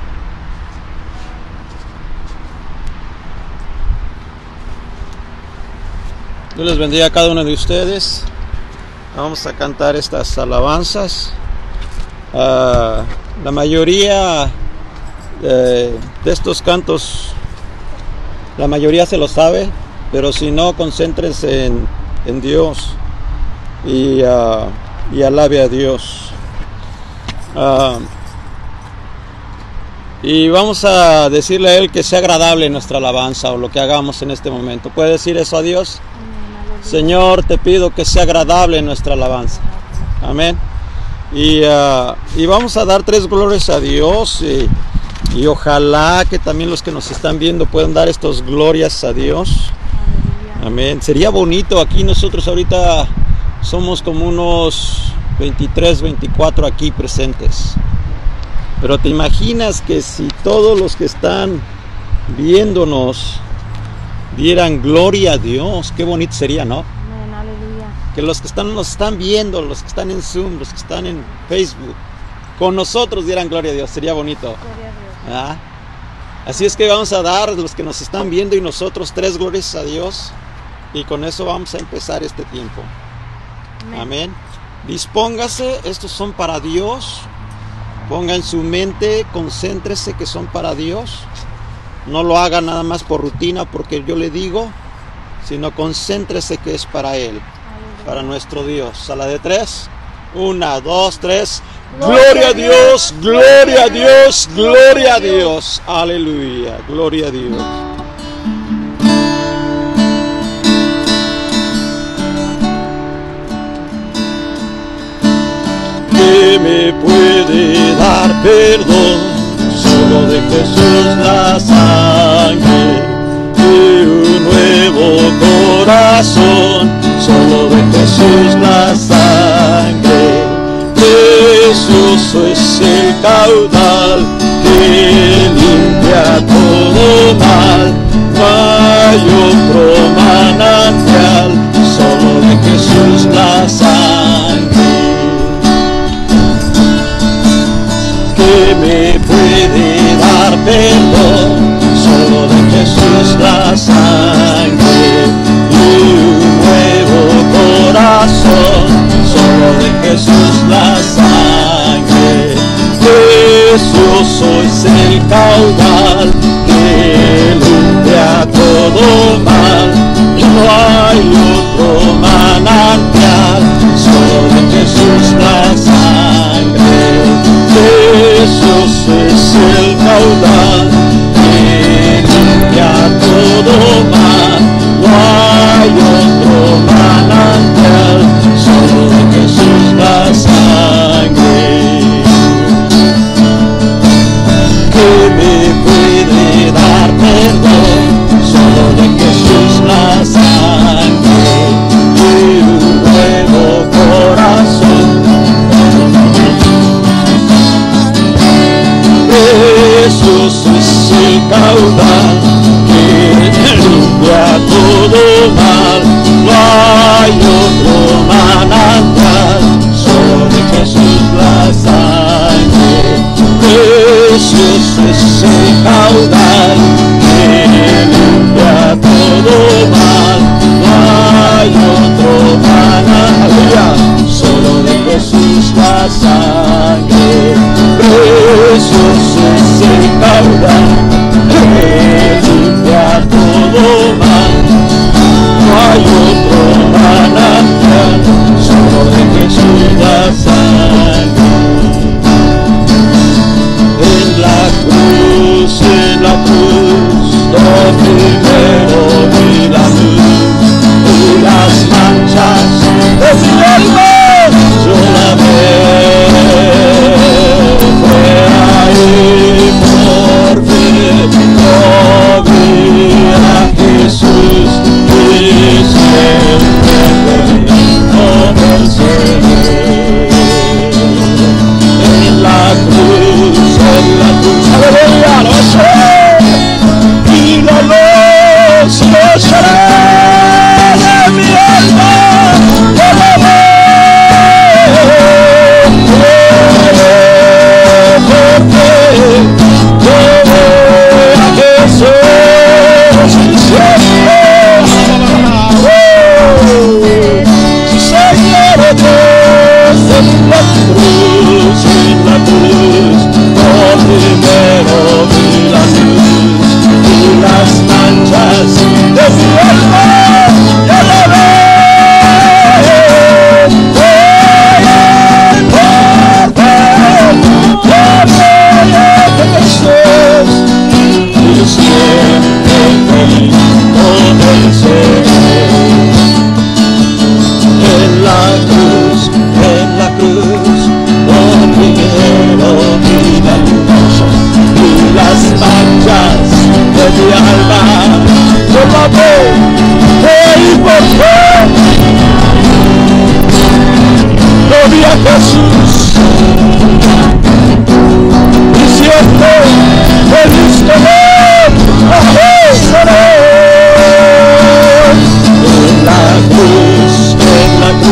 Dios les bendiga a cada uno de ustedes. Vamos a cantar estas alabanzas. La mayoría de estos cantos, la mayoría se lo sabe, pero si no, concéntrense en Dios y alabe a Dios. Y vamos a decirle a Él que sea agradable nuestra alabanza o lo que hagamos en este momento. ¿Puede decir eso a Dios? Señor, te pido que sea agradable nuestra alabanza. Amén. Y vamos a dar 3 glorias a Dios. Y ojalá que también los que nos están viendo puedan dar estas glorias a Dios. Amén. Sería bonito. Aquí nosotros ahorita somos como unos 23, 24 aquí presentes. Pero te imaginas que si todos los que están viéndonos dieran gloria a Dios, qué bonito sería, ¿no? Amén, aleluya. que los que nos están viendo, los que están en Zoom, los que están en Facebook, con nosotros dieran gloria a Dios. Sería bonito. Gloria a Dios. ¿Ah? Así es que vamos a dar, los que nos están viendo y nosotros, 3 glorias a Dios, y con eso vamos a empezar este tiempo. Amén. Dispóngase, estos son para Dios. Ponga en su mente, concéntrese que son para Dios. No lo haga nada más por rutina, porque yo le digo, sino concéntrese que es para Él, para nuestro Dios. A la de 3, 1, 2, 3. Gloria a Dios, gloria a Dios, gloria a Dios. Aleluya, gloria a Dios. Que me puede dar perdón, solo de Jesús la sangre, y un nuevo corazón, solo de Jesús la sangre. Precioso es el caudal que limpia todo mal, no hay otro manantial, solo de Jesús la sangre. Que me puede dar perdón, solo de Jesús la sangre, y un nuevo corazón, solo de Jesús la sangre. Precioso es el caudal que limpia todo mal, y no hay otro manantial, solo de Jesús la sangre. Precioso es el caudal que limpia todo mal, no hay otro manantial, solo de Jesús la sangre. Que me puede dar perdón, solo de Jesús la sangre, y un nuevo corazón. Precioso es el caudal que limpia todo mal, no hay otro manantial, solo de Jesús la sangre. Precioso es el caudal que limpia todo mal, no hay otro manantial, solo de Jesús la sangre. Precioso es el caudal que limpia todo mal, no hay otro manantial, solo de Jesús la sangre. En la cruz, lo primero vi la luz y las manchas de mi alma, yo la vi. Fue ahí por fin, no vi a Jesús y siempre no venceré. En la cruz, aleluya, lo sé, y la luz lo será de mi alma, yo la porque yo voy a Jesús siempre. Señor Dios, en la cruz, lo primero vi la luz y las manchas de mi alma, yo la veo. Jesús, y siempre no venceré. En la cruz, lo primero vi la luz y las manchas de mi alma, yo la veo, y por fe lo vi a Jesús. Siempre feliz de ver a Jesús. En la cruz,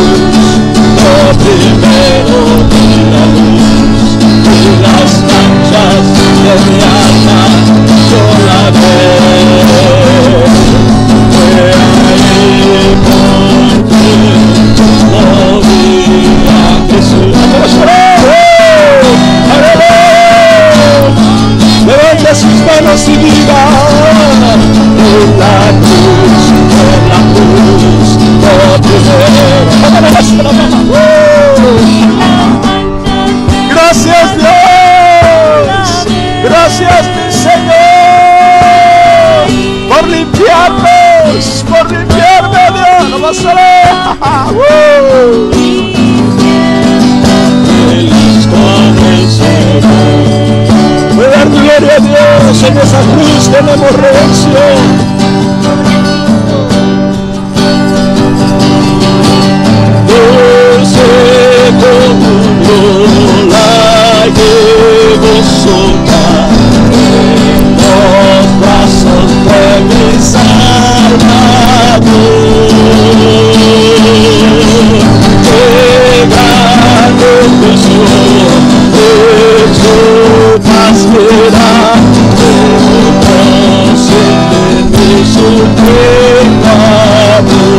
recibida en la cruz, por primera. Gracias Dios, gracias mi Señor, por limpiarme Dios, no vas a ver. Feliz con el Señor. Voy a dar gloria a Dios, en esa cruz tenemos redención. Dulce comunión la llevo soltar en los brazos de mi Salvador. Qué grande bendición es su paz que da, de su pecado.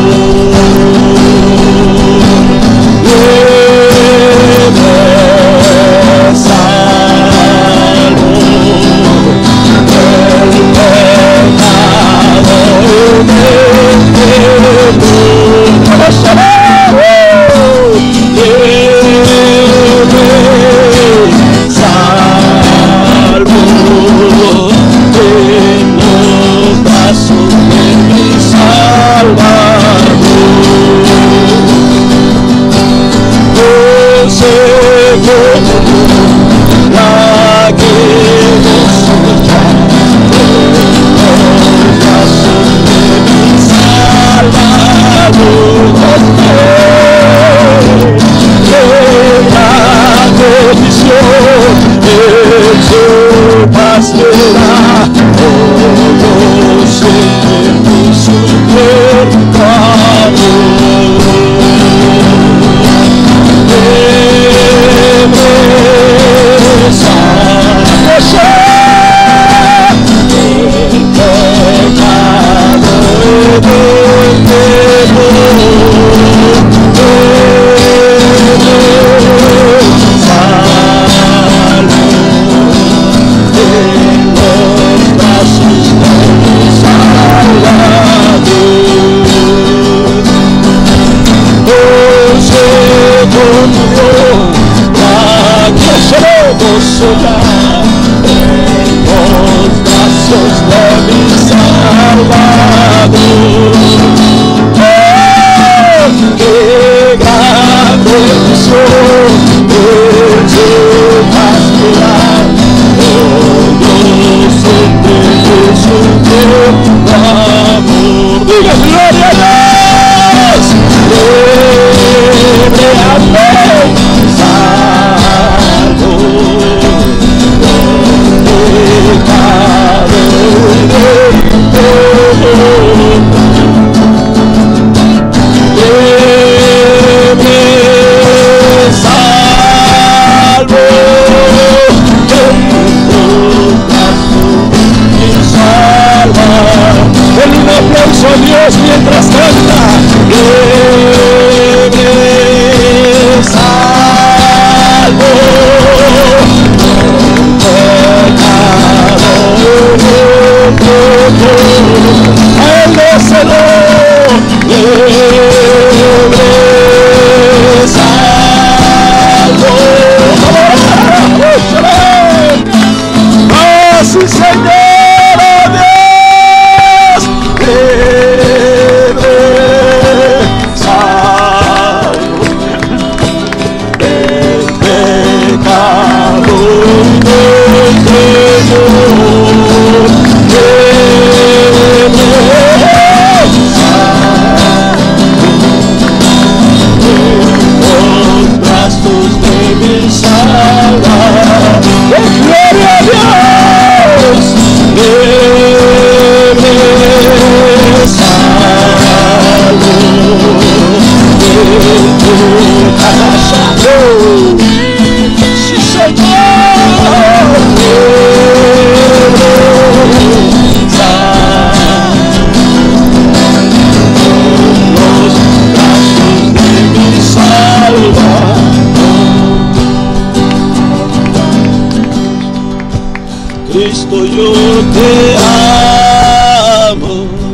Cristo, yo te amo.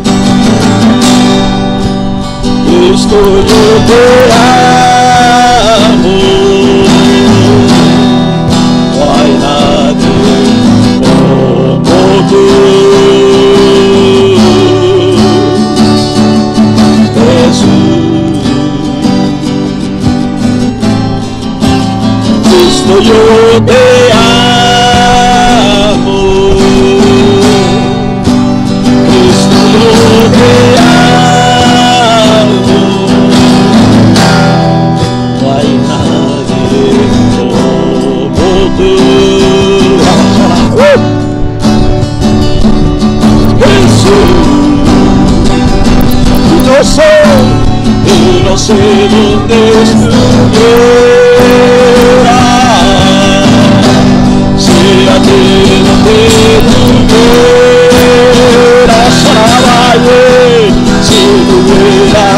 Cristo, yo te amo. No hay nadie como tú, Jesús. Cristo, yo te amo. Cristo, yo te amo. No hay nadie como tú. Jesús, yo soy y no sé dónde estuviera, si a ti no te tuviera, si no hubiera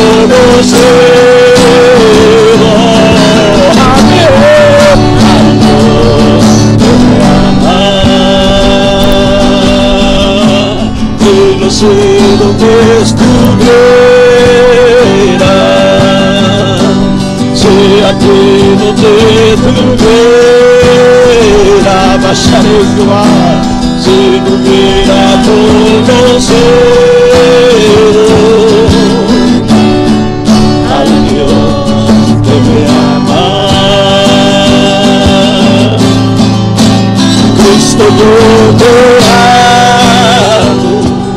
conocido a Dios que me ama. Y no sé dónde estuviera, si a ti no te tuviera, bajaré igual, si no hubiera conocido al Dios que me ama. Cristo, yo te amo.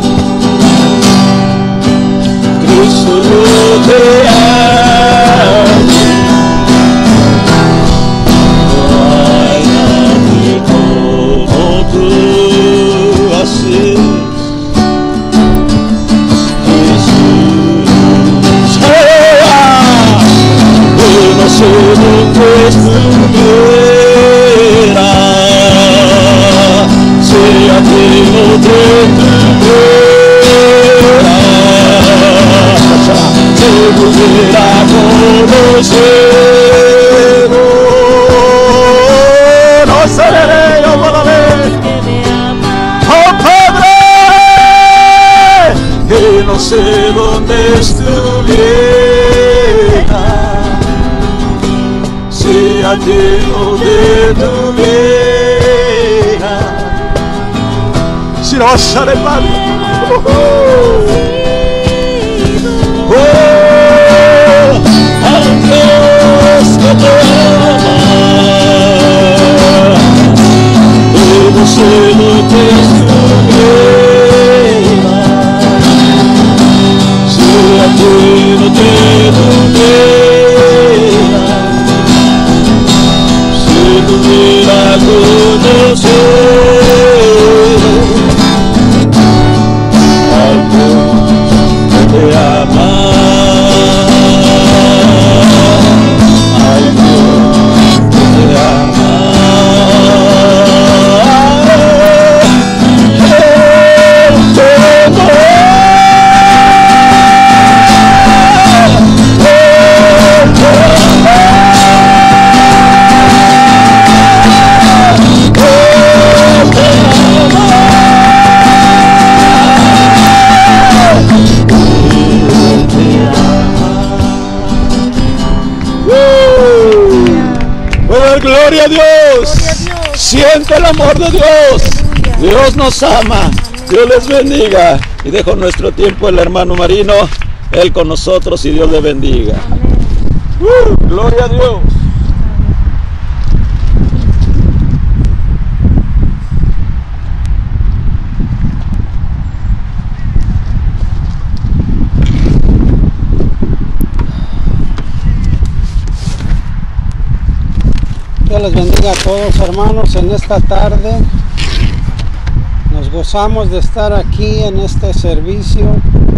Cristo, yo te amo. No hay nadie como tú, así Jesús. Y no sé dónde estuviera, si a ti no te tuviera, si no hubiera conocido, no seré yo para ver, oh Padre, que no sé dónde estuviera, si a ti no te tuviera, si no seré Padre. Oh, al Dios que te ama, y no sé dónde estuviera, si a ti no te tuviera, si no hubiera conocido al Dios que te ama. Al Dios que te ama. Gloria a Dios. Siente el amor de Dios. Dios nos ama. Dios les bendiga. Y dejo nuestro tiempo el hermano Marino, él con nosotros, y Dios le bendiga. Gloria a Dios. Dios les bendiga a todos, hermanos, en esta tarde. Nos gozamos de estar aquí en este servicio.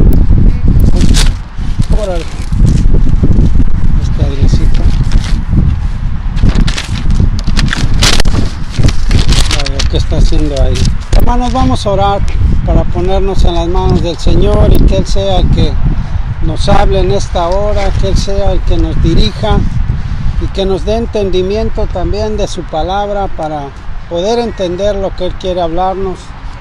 Órale. Este airecito. A ver qué está haciendo ahí. Hermanos, vamos a orar para ponernos en las manos del Señor y que Él sea el que nos hable en esta hora, que Él sea el que nos dirija y que nos dé entendimiento también de su palabra para poder entender lo que Él quiere hablarnos.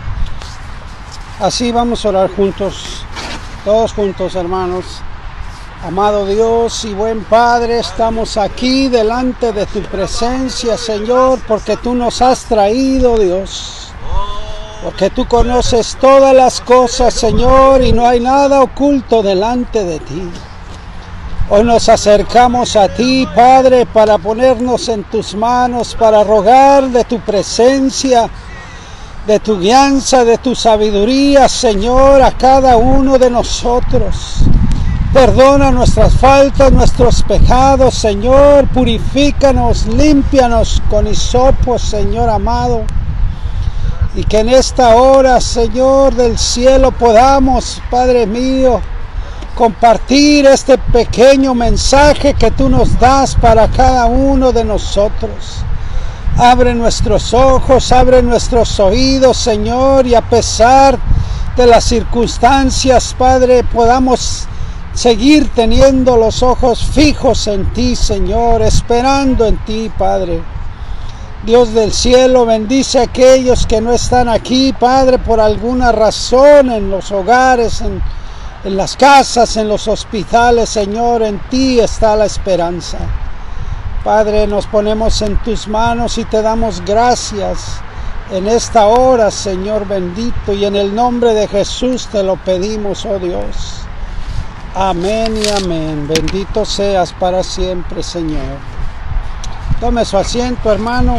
Así vamos a orar juntos, todos juntos, hermanos. Amado Dios y buen Padre, estamos aquí delante de tu presencia, Señor, porque tú nos has traído, Dios. Porque tú conoces todas las cosas, Señor, y no hay nada oculto delante de ti. Hoy nos acercamos a ti, Padre, para ponernos en tus manos, para rogar de tu presencia, de tu guianza, de tu sabiduría, Señor, a cada uno de nosotros. Perdona nuestras faltas, nuestros pecados, Señor, purifícanos, límpianos con hisopo, Señor amado. Y que en esta hora, Señor del cielo, podamos, Padre mío, compartir este pequeño mensaje que tú nos das para cada uno de nosotros. Abre nuestros ojos, abre nuestros oídos, Señor, y a pesar de las circunstancias, Padre, podamos seguir teniendo los ojos fijos en ti, Señor, esperando en ti, Padre. Dios del cielo, bendice a aquellos que no están aquí, Padre, por alguna razón, en los hogares, en las casas, en los hospitales, Señor, en ti está la esperanza. Padre, nos ponemos en tus manos y te damos gracias en esta hora, Señor bendito, y en el nombre de Jesús te lo pedimos, oh Dios. Amén y amén. Bendito seas para siempre, Señor. Tome su asiento, hermano.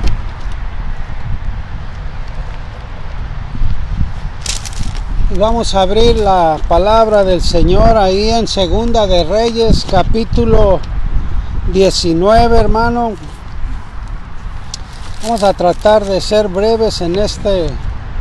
Y vamos a abrir la palabra del Señor ahí en Segunda de Reyes, capítulo 19, hermano. Vamos a tratar de ser breves en este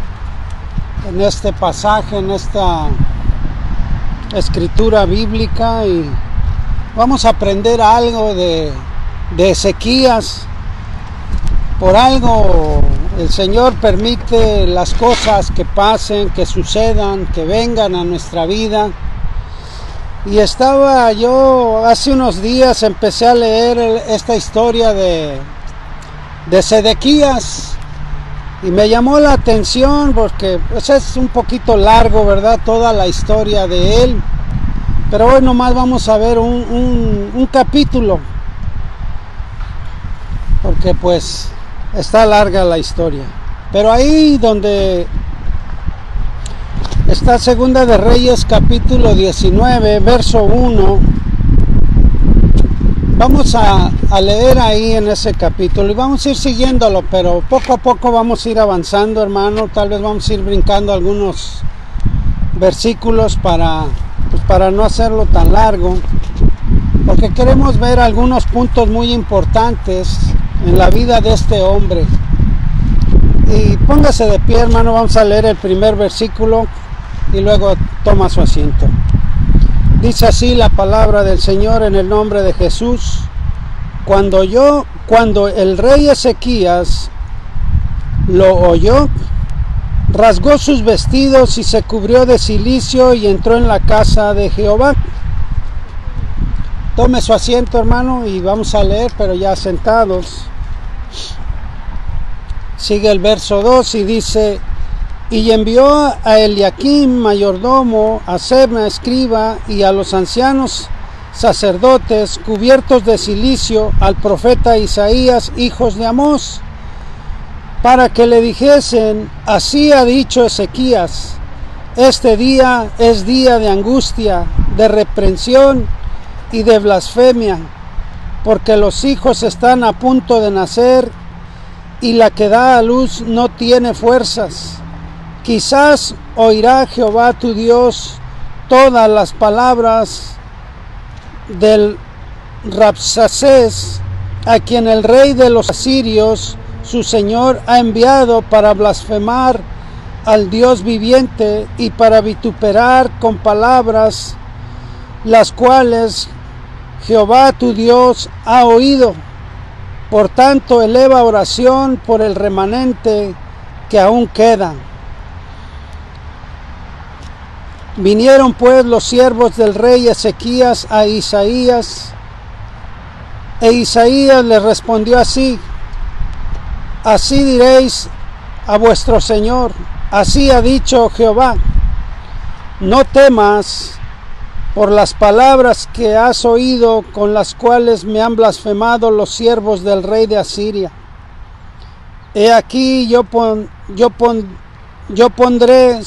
pasaje, en esta escritura bíblica, y vamos a aprender algo de Ezequías. Por algo el Señor permite las cosas que pasen, que sucedan, que vengan a nuestra vida. Y estaba yo hace unos días, empecé a leer esta historia de Sedequías, y me llamó la atención porque pues es un poquito largo, ¿verdad?, toda la historia de él, pero hoy nomás vamos a ver un capítulo, porque pues está larga la historia. Pero ahí donde está Segunda de Reyes, capítulo 19, verso 1, vamos a leer ahí en ese capítulo y vamos a ir siguiéndolo, pero poco a poco vamos a ir avanzando, hermano. Tal vez vamos a ir brincando algunos versículos para no hacerlo tan largo, porque queremos ver algunos puntos muy importantes en la vida de este hombre. Y póngase de pie, hermano, vamos a leer el primer versículo y luego toma su asiento. Dice así la palabra del Señor en el nombre de Jesús. Cuando el rey Ezequías lo oyó, rasgó sus vestidos y se cubrió de cilicio y entró en la casa de Jehová. Tome su asiento, hermano, y vamos a leer, pero ya sentados. Sigue el verso 2 y dice: y envió a Eliaquim, mayordomo, a Sebna, escriba, y a los ancianos sacerdotes, cubiertos de cilicio, al profeta Isaías, hijos de Amós, para que le dijesen: así ha dicho Ezequías, este día es día de angustia, de reprensión y de blasfemia, porque los hijos están a punto de nacer, y la que da a luz no tiene fuerzas. Quizás oirá Jehová tu Dios todas las palabras del Rabsacés, a quien el rey de los asirios, su señor, ha enviado para blasfemar al Dios viviente y para vituperar con palabras, las cuales Jehová tu Dios ha oído. Por tanto, eleva oración por el remanente que aún queda. Vinieron pues los siervos del rey Ezequías a Isaías, e Isaías les respondió así: así diréis a vuestro Señor, así ha dicho Jehová, no temas por las palabras que has oído, con las cuales me han blasfemado los siervos del rey de Asiria. He aquí yo pondré,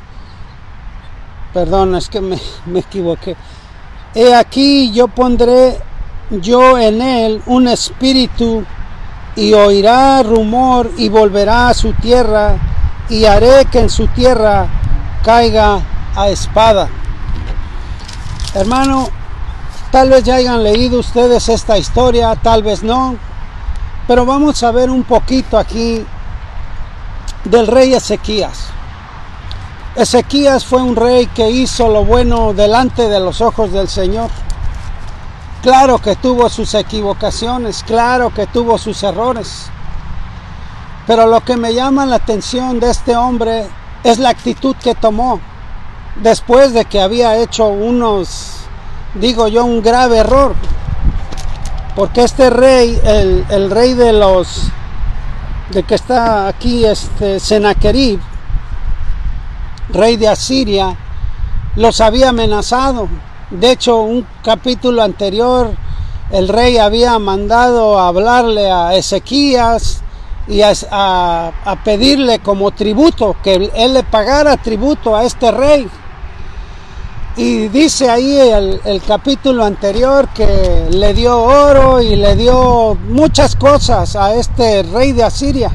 perdón, es que me equivoqué. He aquí yo pondré yo en él un espíritu, y oirá rumor y volverá a su tierra, y haré que en su tierra caiga a espada. Hermano, tal vez ya hayan leído ustedes esta historia, tal vez no, pero vamos a ver un poquito aquí del rey Ezequías. Ezequías fue un rey que hizo lo bueno delante de los ojos del Señor. Claro que tuvo sus equivocaciones, claro que tuvo sus errores, pero lo que me llama la atención de este hombre es la actitud que tomó después de que había hecho un grave error. Porque este rey, el rey de que está aquí, Sennacherib, rey de Asiria, los había amenazado. De hecho, un capítulo anterior, el rey había mandado a hablarle a Ezequías y a pedirle como tributo, que él le pagara tributo a este rey. Y dice ahí el capítulo anterior que le dio oro y le dio muchas cosas a este rey de Asiria.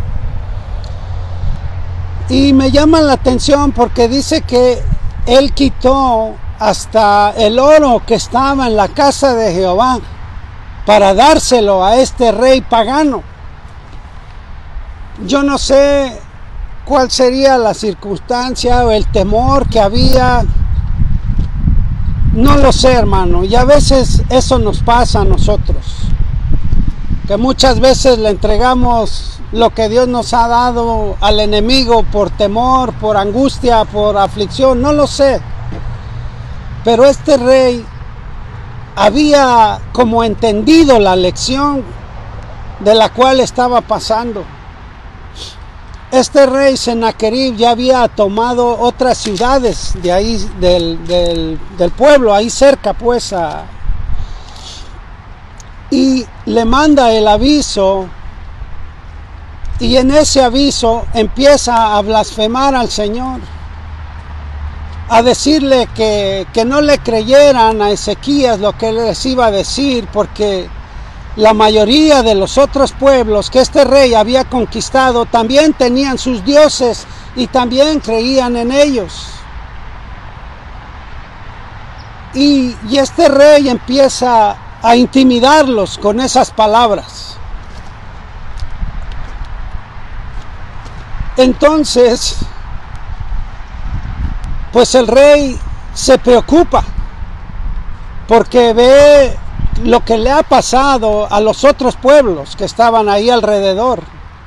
Y me llama la atención porque dice que él quitó hasta el oro que estaba en la casa de Jehová para dárselo a este rey pagano. Yo no sé cuál sería la circunstancia o el temor que había. No lo sé, hermano, y a veces eso nos pasa a nosotros, que muchas veces le entregamos lo que Dios nos ha dado al enemigo por temor, por angustia, por aflicción, no lo sé. Pero este rey había como entendido la lección de la cual estaba pasando. Este rey Sennacherib ya había tomado otras ciudades de ahí, del pueblo, ahí cerca pues, y le manda el aviso, y en ese aviso empieza a blasfemar al Señor, a decirle que no le creyeran a Ezequías lo que les iba a decir, porque la mayoría de los otros pueblos que este rey había conquistado también tenían sus dioses y también creían en ellos. Y este rey empieza a intimidarlos con esas palabras. Entonces, pues el rey se preocupa porque ve lo que le ha pasado a los otros pueblos que estaban ahí alrededor.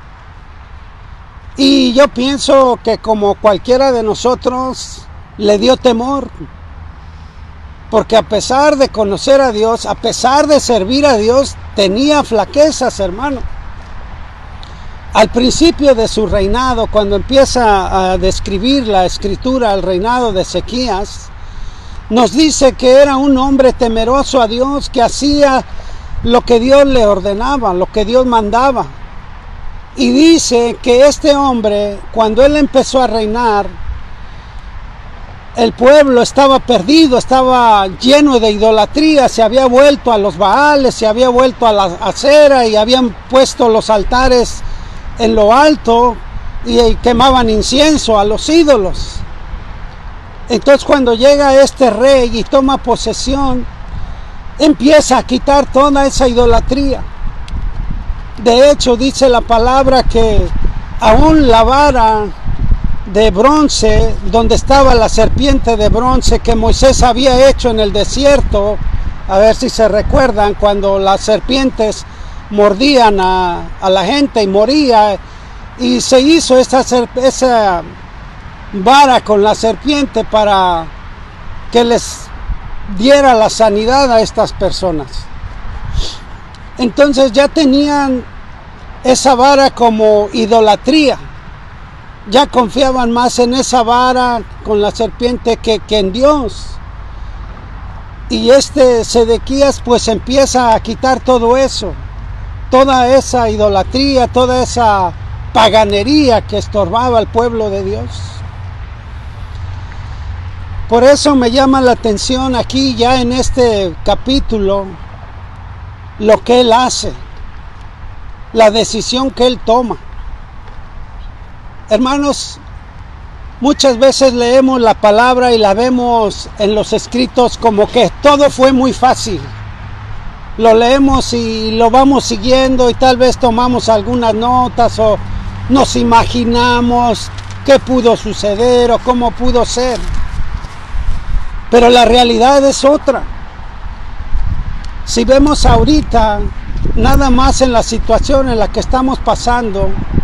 Y yo pienso que como cualquiera de nosotros le dio temor, porque a pesar de conocer a Dios, a pesar de servir a Dios, tenía flaquezas, hermano. Al principio de su reinado, cuando empieza a describir la escritura el reinado de Ezequías, nos dice que era un hombre temeroso a Dios, que hacía lo que Dios le ordenaba, lo que Dios mandaba. Y dice que este hombre, cuando él empezó a reinar, el pueblo estaba perdido, estaba lleno de idolatría, se había vuelto a los Baales, se había vuelto a la acera y habían puesto los altares en lo alto y quemaban incienso a los ídolos. Entonces cuando llega este rey y toma posesión, empieza a quitar toda esa idolatría. De hecho, dice la palabra que aún la vara de bronce, donde estaba la serpiente de bronce que Moisés había hecho en el desierto, a ver si se recuerdan, cuando las serpientes mordían a la gente y moría, y se hizo esa vara con la serpiente para que les diera la sanidad a estas personas. Entonces ya tenían esa vara como idolatría. Ya confiaban más en esa vara con la serpiente que en Dios. Y Sedequías pues empieza a quitar todo eso, toda esa idolatría, toda esa paganería que estorbaba al pueblo de Dios. Por eso me llama la atención aquí ya en este capítulo lo que él hace, la decisión que él toma. Hermanos, muchas veces leemos la palabra y la vemos en los escritos como que todo fue muy fácil. Lo leemos y lo vamos siguiendo y tal vez tomamos algunas notas o nos imaginamos qué pudo suceder o cómo pudo ser. Pero la realidad es otra. Si vemos ahorita, nada más en la situación en la que estamos pasando,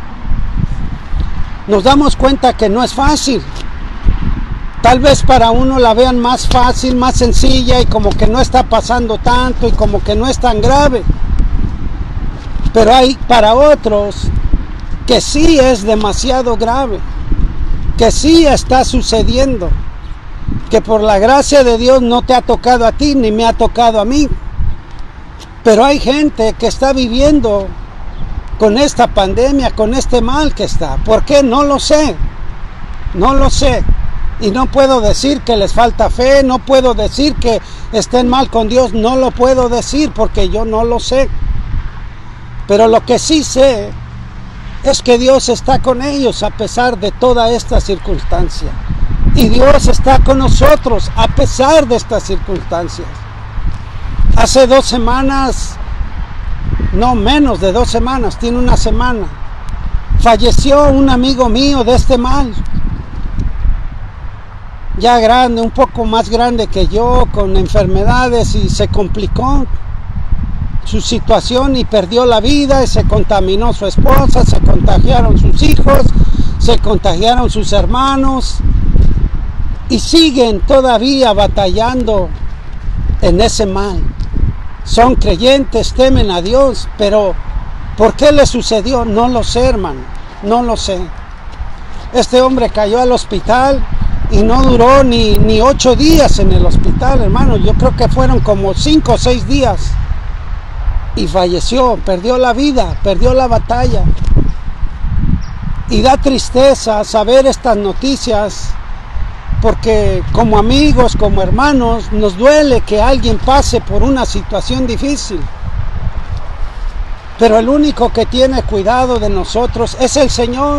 nos damos cuenta que no es fácil. Tal vez para uno la vean más fácil, más sencilla y como que no está pasando tanto y como que no es tan grave. Pero hay para otros que sí es demasiado grave, que sí está sucediendo, que por la gracia de Dios no te ha tocado a ti ni me ha tocado a mí. Pero hay gente que está viviendo con esta pandemia, con este mal que está. ¿Por qué? No lo sé. No lo sé. Y no puedo decir que les falta fe, no puedo decir que estén mal con Dios, no lo puedo decir porque yo no lo sé. Pero lo que sí sé es que Dios está con ellos a pesar de toda esta circunstancia. Y Dios está con nosotros a pesar de estas circunstancias. Hace 2 semanas, no menos de 2 semanas, tiene 1 semana, falleció un amigo mío de este mal. Ya grande, un poco más grande que yo, con enfermedades, y se complicó su situación y perdió la vida y se contaminó su esposa, se contagiaron sus hijos, se contagiaron sus hermanos y siguen todavía batallando en ese mal. Son creyentes, temen a Dios, pero ¿por qué le sucedió? No lo sé, hermano, no lo sé. Este hombre cayó al hospital y no duró ni 8 días en el hospital, hermano. Yo creo que fueron como 5 o 6 días. Y falleció, perdió la vida, perdió la batalla. Y da tristeza saber estas noticias, porque como amigos, como hermanos, nos duele que alguien pase por una situación difícil. Pero el único que tiene cuidado de nosotros es el Señor.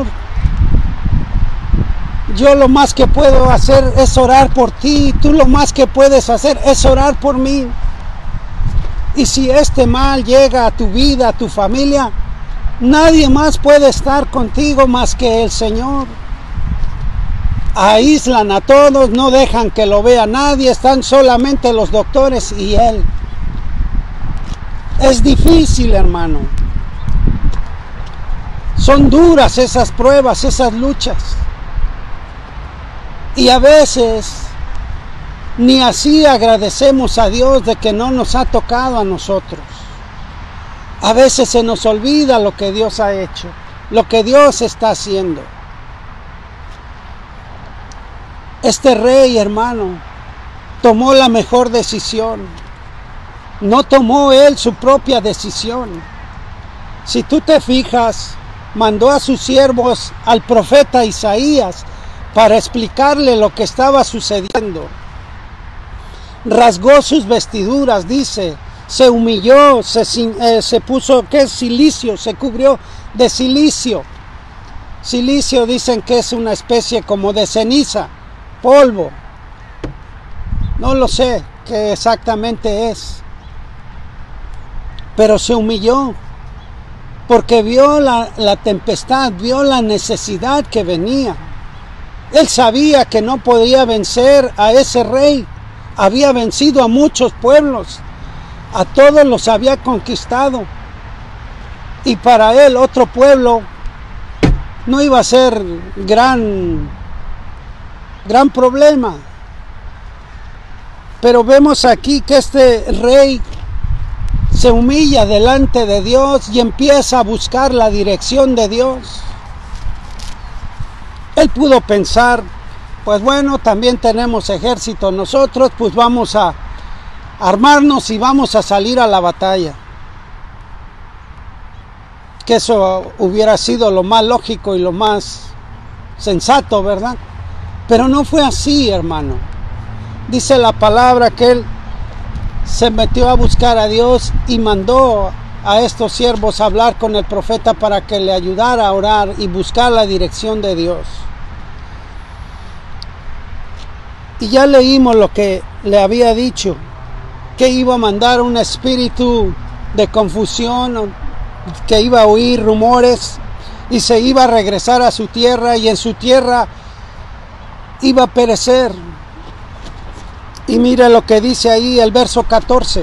Yo lo más que puedo hacer es orar por ti, tú lo más que puedes hacer es orar por mí. Y si este mal llega a tu vida, a tu familia, nadie más puede estar contigo más que el Señor. Aíslan a todos, no dejan que lo vea nadie, están solamente los doctores y Él. Es difícil, hermano. Son duras esas pruebas, esas luchas. Y a veces ni así agradecemos a Dios de que no nos ha tocado a nosotros. A veces se nos olvida lo que Dios ha hecho, lo que Dios está haciendo. Este rey, hermano, tomó la mejor decisión. No tomó él su propia decisión. Si tú te fijas, mandó a sus siervos al profeta Isaías para explicarle lo que estaba sucediendo. Rasgó sus vestiduras, dice, se humilló, se puso, ¿qué es silicio? Se cubrió de silicio. Silicio dicen que es una especie como de ceniza, polvo. No lo sé qué exactamente es. Pero se humilló porque vio la tempestad, vio la necesidad que venía. Él sabía que no podía vencer a ese rey. Había vencido a muchos pueblos, a todos los había conquistado. Y para él otro pueblo no iba a ser gran problema. Pero vemos aquí que este rey se humilla delante de Dios y empieza a buscar la dirección de Dios. Él pudo pensar, pues bueno, también tenemos ejército nosotros, pues vamos a armarnos y vamos a salir a la batalla. Que eso hubiera sido lo más lógico y lo más sensato, ¿verdad? Pero no fue así, hermano. Dice la palabra que él se metió a buscar a Dios y mandó a estos siervos a hablar con el profeta para que le ayudara a orar y buscar la dirección de Dios. Y ya leímos lo que le había dicho, que iba a mandar un espíritu de confusión, que iba a oír rumores y se iba a regresar a su tierra y en su tierra iba a perecer. Y mire lo que dice ahí el verso 14.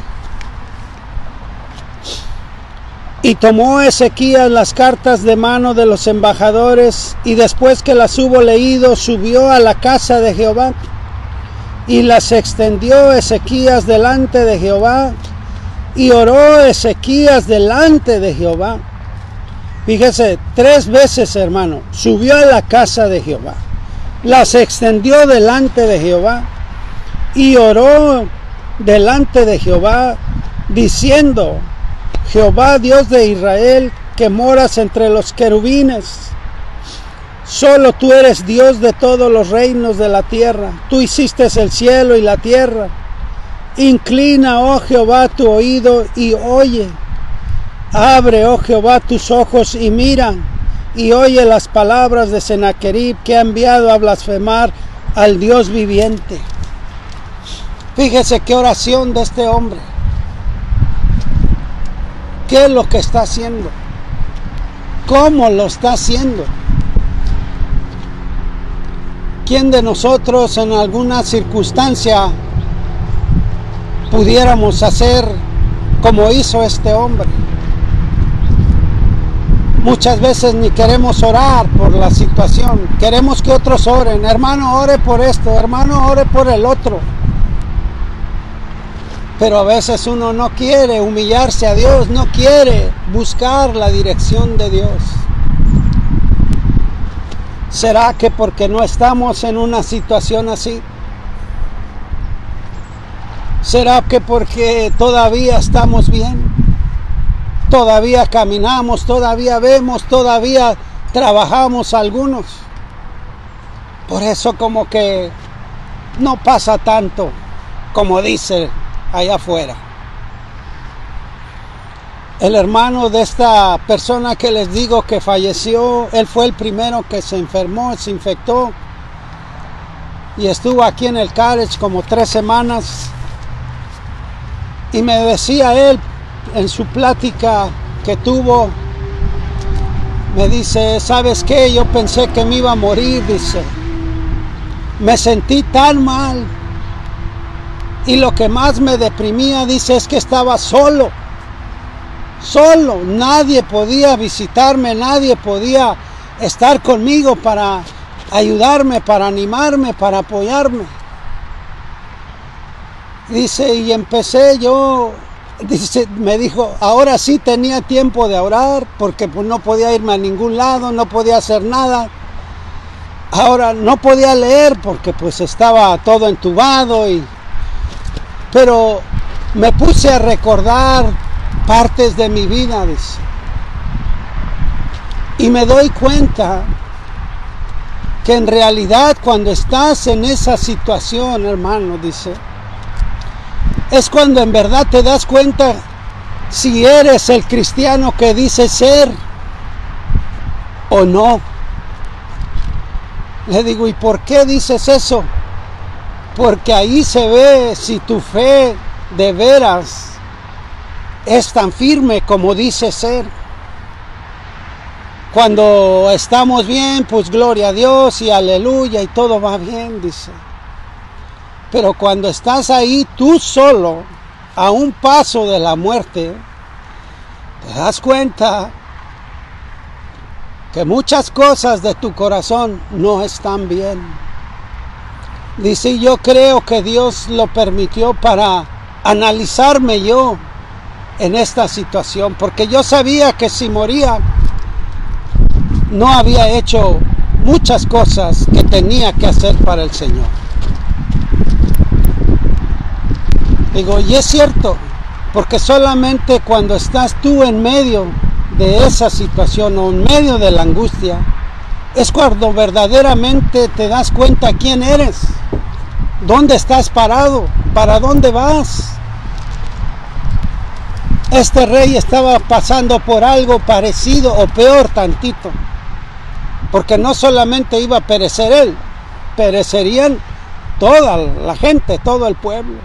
Y tomó Ezequías las cartas de mano de los embajadores y después que las hubo leído subió a la casa de Jehová y las extendió Ezequías delante de Jehová y oró Ezequías delante de Jehová. Fíjese, 3 veces, hermano, subió a la casa de Jehová, las extendió delante de Jehová y oró delante de Jehová, diciendo: Jehová, Dios de Israel, que moras entre los querubines, solo tú eres Dios de todos los reinos de la tierra. Tú hiciste el cielo y la tierra. Inclina, oh Jehová, tu oído y oye. Abre, oh Jehová, tus ojos y mira, y oye las palabras de Sennacherib, que ha enviado a blasfemar al Dios viviente. Fíjese qué oración de este hombre. ¿Qué es lo que está haciendo? ¿Cómo lo está haciendo? ¿Quién de nosotros en alguna circunstancia pudiéramos hacer como hizo este hombre? Muchas veces ni queremos orar por la situación, queremos que otros oren. Hermano, ore por esto, hermano, ore por el otro. Pero a veces uno no quiere humillarse a Dios, no quiere buscar la dirección de Dios. ¿Será que porque no estamos en una situación así? ¿Será que porque todavía estamos bien? Todavía caminamos, todavía vemos, todavía trabajamos algunos. Por eso como que no pasa tanto como dice allá afuera. El hermano de esta persona que les digo que falleció, él fue el primero que se enfermó, se infectó y estuvo aquí en el College como 3 semanas. Y me decía él en su plática que tuvo, me dice: ¿sabes qué? Yo pensé que me iba a morir, dice. Me sentí tan mal. Y lo que más me deprimía, dice, es que estaba solo. Solo. Nadie podía visitarme, nadie podía estar conmigo para ayudarme, para animarme, para apoyarme. Dice, y empecé yo, dice, me dijo, ahora sí tenía tiempo de orar, porque pues no podía irme a ningún lado, no podía hacer nada. Ahora no podía leer porque pues estaba todo entubado pero me puse a recordar partes de mi vida, dice. Y me doy cuenta que en realidad cuando estás en esa situación, hermano, dice, es cuando en verdad te das cuenta si eres el cristiano que dices ser o no. Le digo, ¿y por qué dices eso? Porque ahí se ve si tu fe de veras es tan firme como dice ser. Cuando estamos bien, pues gloria a Dios y aleluya y todo va bien, dice. Pero cuando estás ahí tú solo, a un paso de la muerte, te das cuenta que muchas cosas de tu corazón no están bien. Dice, yo creo que Dios lo permitió para analizarme yo en esta situación, porque yo sabía que si moría no había hecho muchas cosas que tenía que hacer para el Señor. Digo, y es cierto, porque solamente cuando estás tú en medio de esa situación o en medio de la angustia, es cuando verdaderamente te das cuenta quién eres, dónde estás parado, para dónde vas. Este rey estaba pasando por algo parecido o peor tantito, porque no solamente iba a perecer él, perecerían toda la gente, todo el pueblo.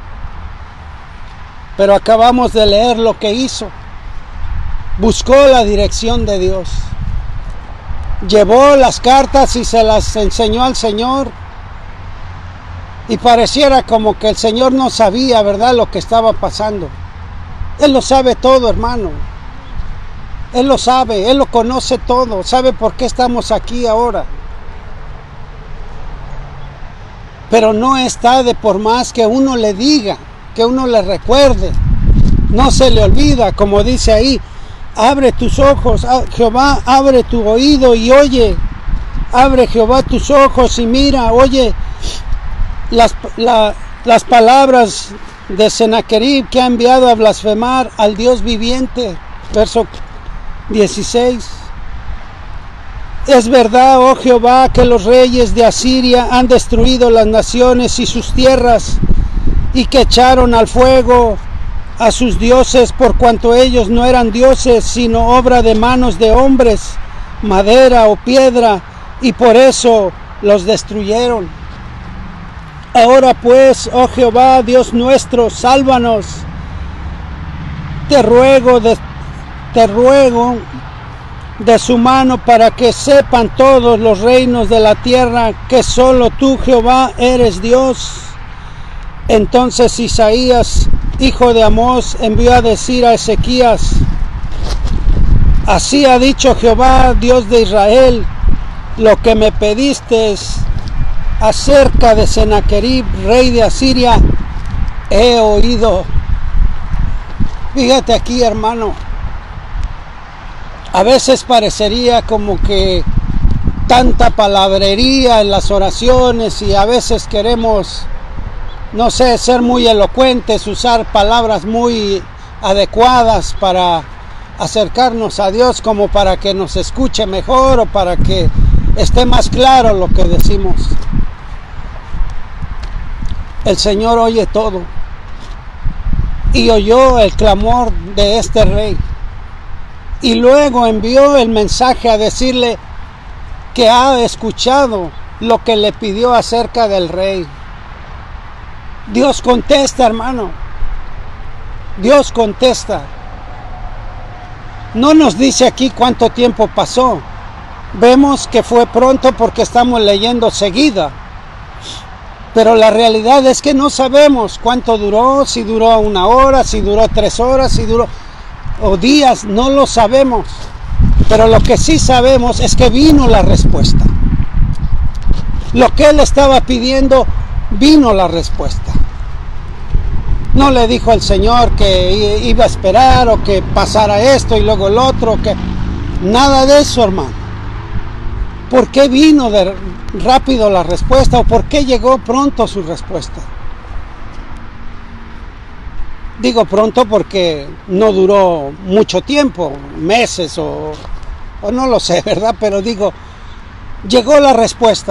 Pero acabamos de leer lo que hizo. Buscó la dirección de Dios. Llevó las cartas y se las enseñó al Señor. Y pareciera como que el Señor no sabía, ¿verdad?, lo que estaba pasando. Él lo sabe todo, hermano. Él lo sabe, Él lo conoce todo. Sabe por qué estamos aquí ahora. Pero no está de por más que uno le diga, que uno le recuerde. No se le olvida, como dice ahí, abre tus ojos, Jehová, abre tu oído y oye. Abre, Jehová, tus ojos y mira, oye las palabras de Sennacherib, que ha enviado a blasfemar al Dios viviente. Verso 16. Es verdad, oh Jehová, que los reyes de Asiria han destruido las naciones y sus tierras, y que echaron al fuego a sus dioses, por cuanto ellos no eran dioses, sino obra de manos de hombres, madera o piedra, y por eso los destruyeron. Ahora pues, oh Jehová, Dios nuestro, sálvanos. Te ruego de su mano, para que sepan todos los reinos de la tierra que solo tú, Jehová, eres Dios. Entonces Isaías, hijo de Amós, envió a decir a Ezequías: así ha dicho Jehová, Dios de Israel, lo que me pediste acerca de Sennacherib, rey de Asiria, he oído. Fíjate aquí, hermano, a veces parecería como que tanta palabrería en las oraciones, y a veces queremos, no sé, ser muy elocuentes, usar palabras muy adecuadas para acercarnos a Dios, como para que nos escuche mejor o para que esté más claro lo que decimos. El Señor oye todo, y oyó el clamor de este rey, y luego envió el mensaje a decirle que ha escuchado lo que le pidió acerca del rey. Dios contesta, hermano. Dios contesta. No nos dice aquí cuánto tiempo pasó. Vemos que fue pronto porque estamos leyendo seguida. Pero la realidad es que no sabemos cuánto duró, si duró 1 hora, si duró 3 horas, si duró o días, no lo sabemos. Pero lo que sí sabemos es que vino la respuesta. Lo que él estaba pidiendo, vino la respuesta. No le dijo al Señor que iba a esperar o que pasara esto y luego el otro, que nada de eso, hermano. ¿Por qué vino rápido la respuesta, o por qué llegó pronto su respuesta? Digo pronto porque no duró mucho tiempo, meses o no lo sé, ¿verdad? Pero digo, llegó la respuesta.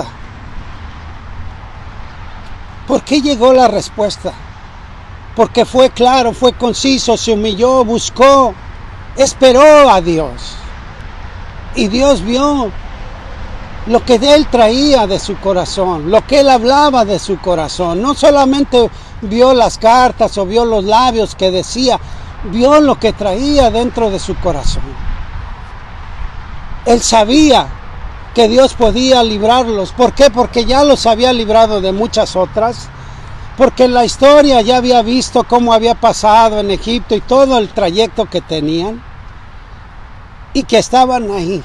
¿Por qué llegó la respuesta? Porque fue claro, fue conciso, se humilló, buscó, esperó a Dios. Y Dios vio lo que él traía de su corazón, lo que él hablaba de su corazón. No solamente vio las cartas o vio los labios que decía, vio lo que traía dentro de su corazón. Él sabía que Dios podía librarlos. ¿Por qué? Porque ya los había librado de muchas otras. Porque en la historia ya había visto cómo había pasado en Egipto y todo el trayecto que tenían. Y que estaban ahí.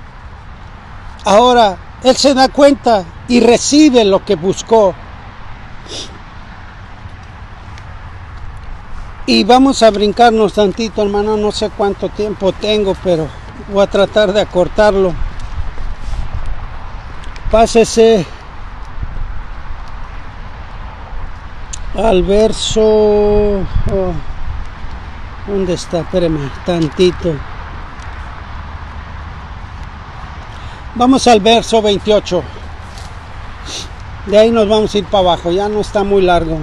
Ahora, él se da cuenta y recibe lo que buscó. Y vamos a brincarnos tantito, hermano, no sé cuánto tiempo tengo, pero voy a tratar de acortarlo. Pásese al verso... ¿dónde está? Espérame, tantito. Vamos al verso 28. De ahí nos vamos a ir para abajo, ya no está muy largo.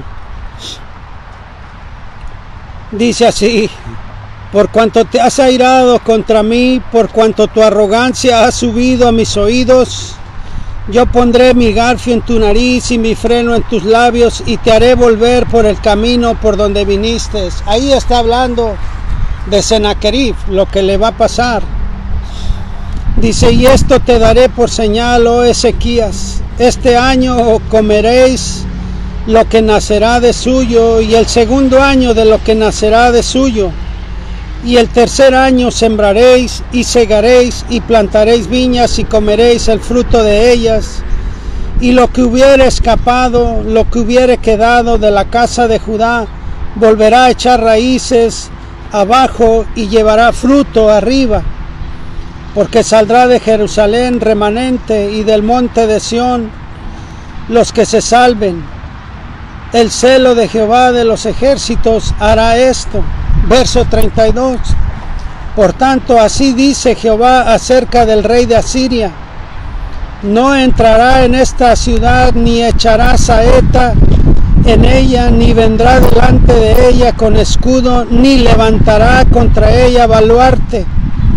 Dice así: por cuanto te has airado contra mí, por cuanto tu arrogancia ha subido a mis oídos, yo pondré mi garfio en tu nariz y mi freno en tus labios, y te haré volver por el camino por donde viniste. Ahí está hablando de Sennacherib, lo que le va a pasar. Dice: y esto te daré por señal, oh Ezequías, este año comeréis lo que nacerá de suyo, y el segundo año de lo que nacerá de suyo, y el tercer año sembraréis y segaréis y plantaréis viñas y comeréis el fruto de ellas, y lo que hubiere escapado, lo que hubiere quedado de la casa de Judá, volverá a echar raíces abajo y llevará fruto arriba, porque saldrá de Jerusalén remanente y del monte de Sión los que se salven. El celo de Jehová de los ejércitos hará esto. Verso 32. Por tanto, así dice Jehová acerca del rey de Asiria: no entrará en esta ciudad, ni echará saeta en ella, ni vendrá delante de ella con escudo, ni levantará contra ella baluarte.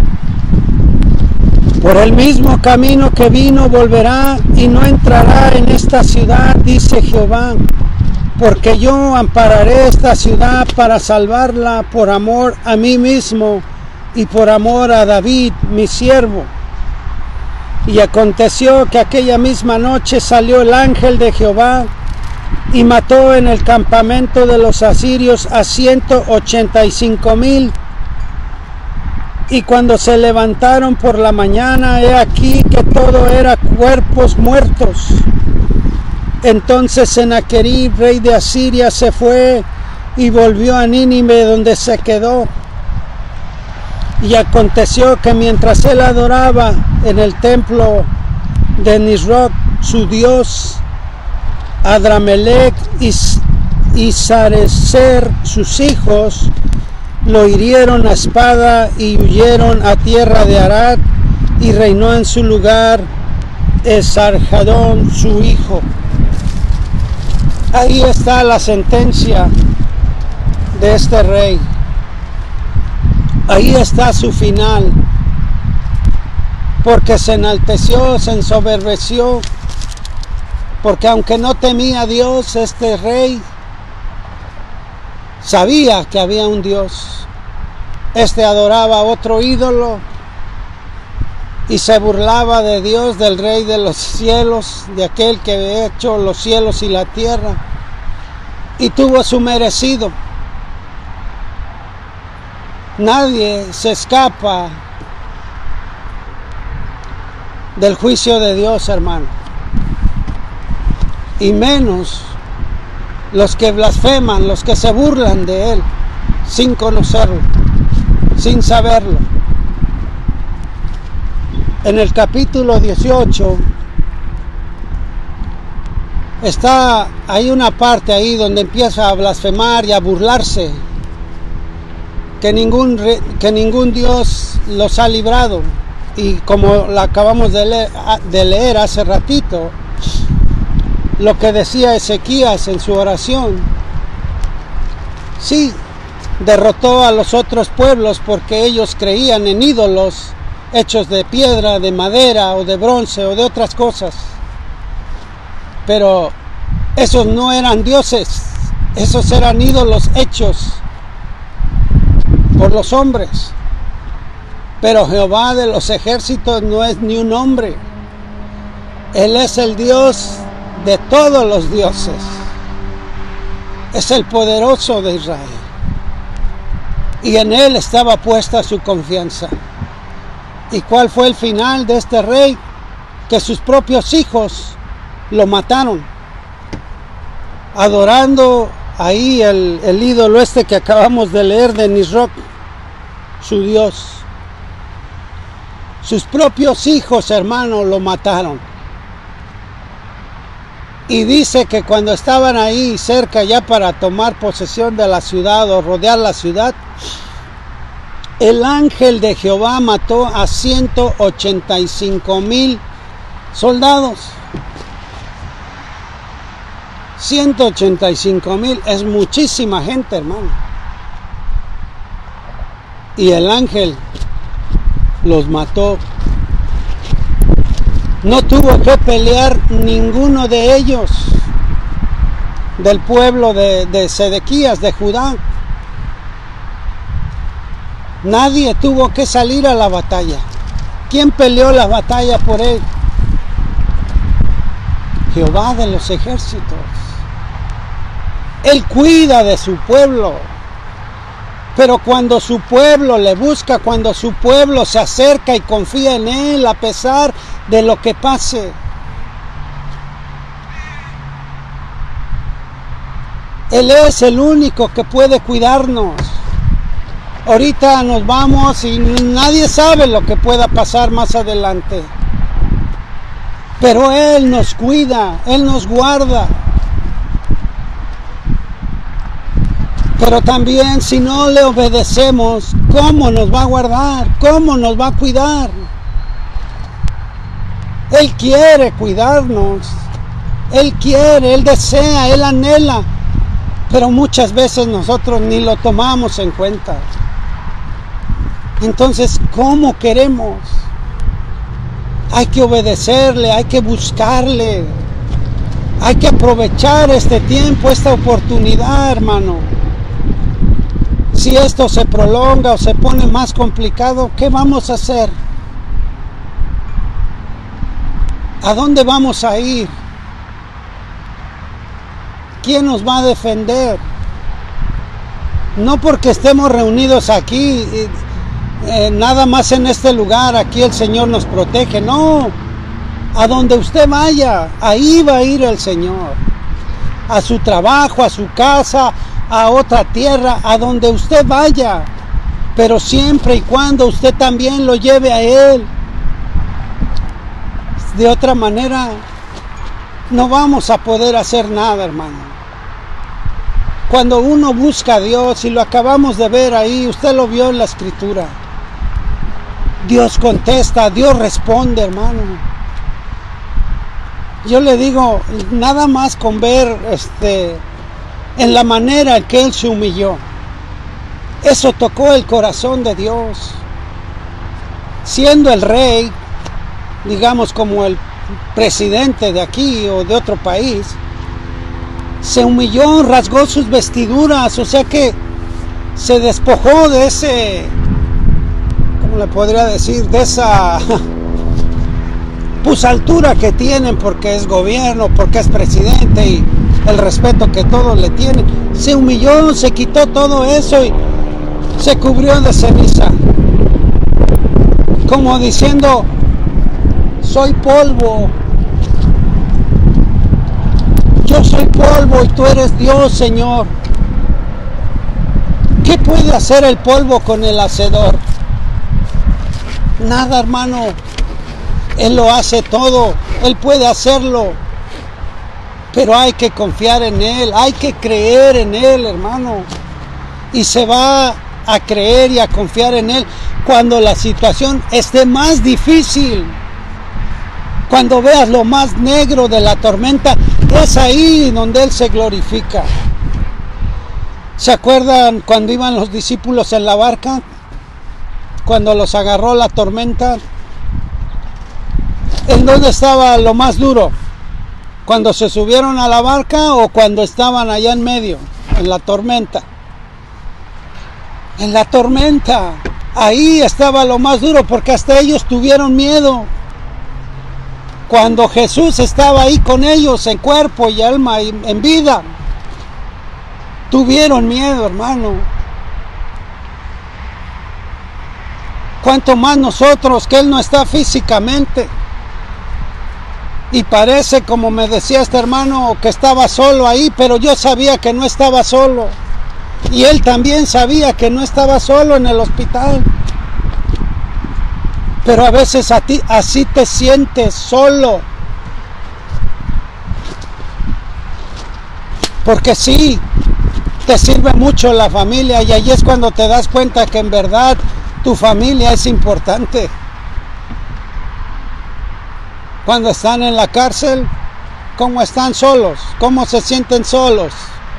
Por el mismo camino que vino volverá, y no entrará en esta ciudad, dice Jehová, porque yo ampararé esta ciudad para salvarla por amor a mí mismo y por amor a David, mi siervo. Y aconteció que aquella misma noche salió el ángel de Jehová y mató en el campamento de los asirios a 185,000. Y cuando se levantaron por la mañana, he aquí que todo era cuerpos muertos. Entonces Sennacherib, rey de Asiria, se fue y volvió a Nínive, donde se quedó. Y aconteció que mientras él adoraba en el templo de Nisroch, su dios, Adramelech y Sarecer, sus hijos, lo hirieron a espada y huyeron a tierra de Arad, y reinó en su lugar Esarhadón, su hijo. Ahí está la sentencia de este rey. Ahí está su final. Porque se enalteció, se ensoberbeció. Porque aunque no temía a Dios, este rey sabía que había un Dios. Este adoraba a otro ídolo y se burlaba de Dios, del Rey de los cielos, de aquel que había hecho los cielos y la tierra, y tuvo su merecido. Nadie se escapa del juicio de Dios, hermano, y menos los que blasfeman, los que se burlan de Él sin conocerlo, sin saberlo. En el capítulo 18 hay una parte ahí donde empieza a blasfemar y a burlarse, que ningún Dios los ha librado. Y como la acabamos de leer hace ratito, lo que decía Ezequías en su oración, sí, derrotó a los otros pueblos porque ellos creían en ídolos hechos de piedra, de madera o de bronce o de otras cosas. Pero esos no eran dioses, esos eran ídolos hechos por los hombres. Pero Jehová de los ejércitos no es ni un hombre. Él es el Dios de todos los dioses. Es el poderoso de Israel. Y en Él estaba puesta su confianza. ¿Y cuál fue el final de este rey? Que sus propios hijos lo mataron, adorando ahí el ídolo este que acabamos de leer de Nisroch, su dios. Sus propios hijos, hermano, lo mataron. Y dice que cuando estaban ahí cerca ya para tomar posesión de la ciudad o rodear la ciudad, el ángel de Jehová mató a 185,000 soldados. 185,000 es muchísima gente, hermano. Y el ángel los mató. No tuvo que pelear ninguno de ellos del pueblo de Sedequías, de Judá. Nadie tuvo que salir a la batalla. ¿Quién peleó la batalla por él? Jehová de los ejércitos. Él cuida de su pueblo. Pero cuando su pueblo le busca, cuando su pueblo se acerca y confía en él a pesar de lo que pase, él es el único que puede cuidarnos. Ahorita nos vamos y nadie sabe lo que pueda pasar más adelante. Pero él nos cuida, él nos guarda. Pero también si no le obedecemos, ¿cómo nos va a guardar? ¿Cómo nos va a cuidar? Él quiere cuidarnos. Él quiere, Él desea, Él anhela. Pero muchas veces nosotros ni lo tomamos en cuenta. Entonces, ¿cómo queremos? Hay que obedecerle, hay que buscarle. Hay que aprovechar este tiempo, esta oportunidad, hermano. Si esto se prolonga o se pone más complicado, ¿qué vamos a hacer? ¿A dónde vamos a ir? ¿Quién nos va a defender? No porque estemos reunidos aquí, nada más en este lugar, aquí el Señor nos protege. No, a donde usted vaya, ahí va a ir el Señor. A su trabajo, a su casa, a otra tierra, a donde usted vaya, pero siempre y cuando usted también lo lleve a Él. De otra manera no vamos a poder hacer nada, hermano. Cuando uno busca a Dios, y lo acabamos de ver ahí, usted lo vio en la Escritura, Dios contesta, Dios responde, hermano. Yo le digo, nada más con ver en la manera en que Él se humilló, eso tocó el corazón de Dios. Siendo el rey, digamos como el presidente de aquí o de otro país, se humilló, rasgó sus vestiduras, o sea que se despojó de ese, ¿cómo le podría decir? De esa pues altura que tienen porque es gobierno, porque es presidente y el respeto que todos le tienen. Se humilló, se quitó todo eso y se cubrió de ceniza, como diciendo, soy polvo, yo soy polvo y tú eres Dios, Señor. ¿Qué puede hacer el polvo con el hacedor? Nada, hermano. Él lo hace todo, Él puede hacerlo, pero hay que confiar en Él, hay que creer en Él, hermano. Y se va a creer y a confiar en Él cuando la situación esté más difícil. Cuando veas lo más negro de la tormenta, es ahí donde Él se glorifica. ¿Se acuerdan cuando iban los discípulos en la barca? Cuando los agarró la tormenta. ¿En dónde estaba lo más duro? ¿Cuando se subieron a la barca o cuando estaban allá en medio, en la tormenta? En la tormenta, ahí estaba lo más duro porque hasta ellos tuvieron miedo. Cuando Jesús estaba ahí con ellos en cuerpo y alma y en vida, tuvieron miedo, hermano. Cuanto más nosotros, que Él no está físicamente. Y parece, como me decía este hermano, que estaba solo ahí, pero yo sabía que no estaba solo. Y él también sabía que no estaba solo en el hospital. Pero a veces así te sientes solo. Porque sí, te sirve mucho la familia, y ahí es cuando te das cuenta que en verdad tu familia es importante. Cuando están en la cárcel, ¿cómo están solos? ¿Cómo se sienten solos?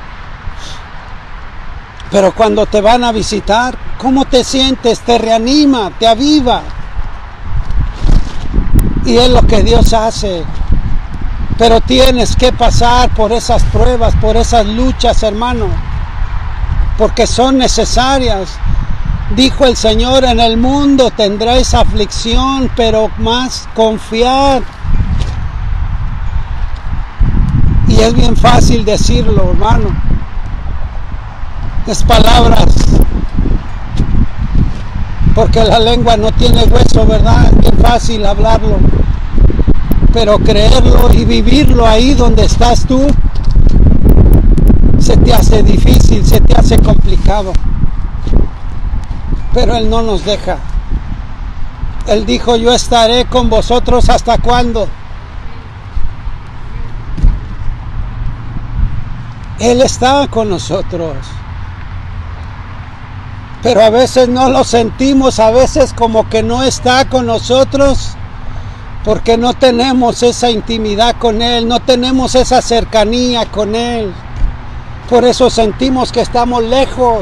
Pero cuando te van a visitar, ¿cómo te sientes? Te reanima, te aviva. Y es lo que Dios hace. Pero tienes que pasar por esas pruebas, por esas luchas, hermano, porque son necesarias. Dijo el Señor, en el mundo tendréis aflicción, pero más confiad. Y es bien fácil decirlo, hermano. Es palabras. Porque la lengua no tiene hueso, ¿verdad? Es bien fácil hablarlo. Pero creerlo y vivirlo ahí donde estás tú, se te hace difícil, se te hace complicado. Pero Él no nos deja. Él dijo, yo estaré con vosotros hasta cuándo. Él está con nosotros. Pero a veces no lo sentimos, a veces como que no está con nosotros, porque no tenemos esa intimidad con Él, no tenemos esa cercanía con Él. Por eso sentimos que estamos lejos.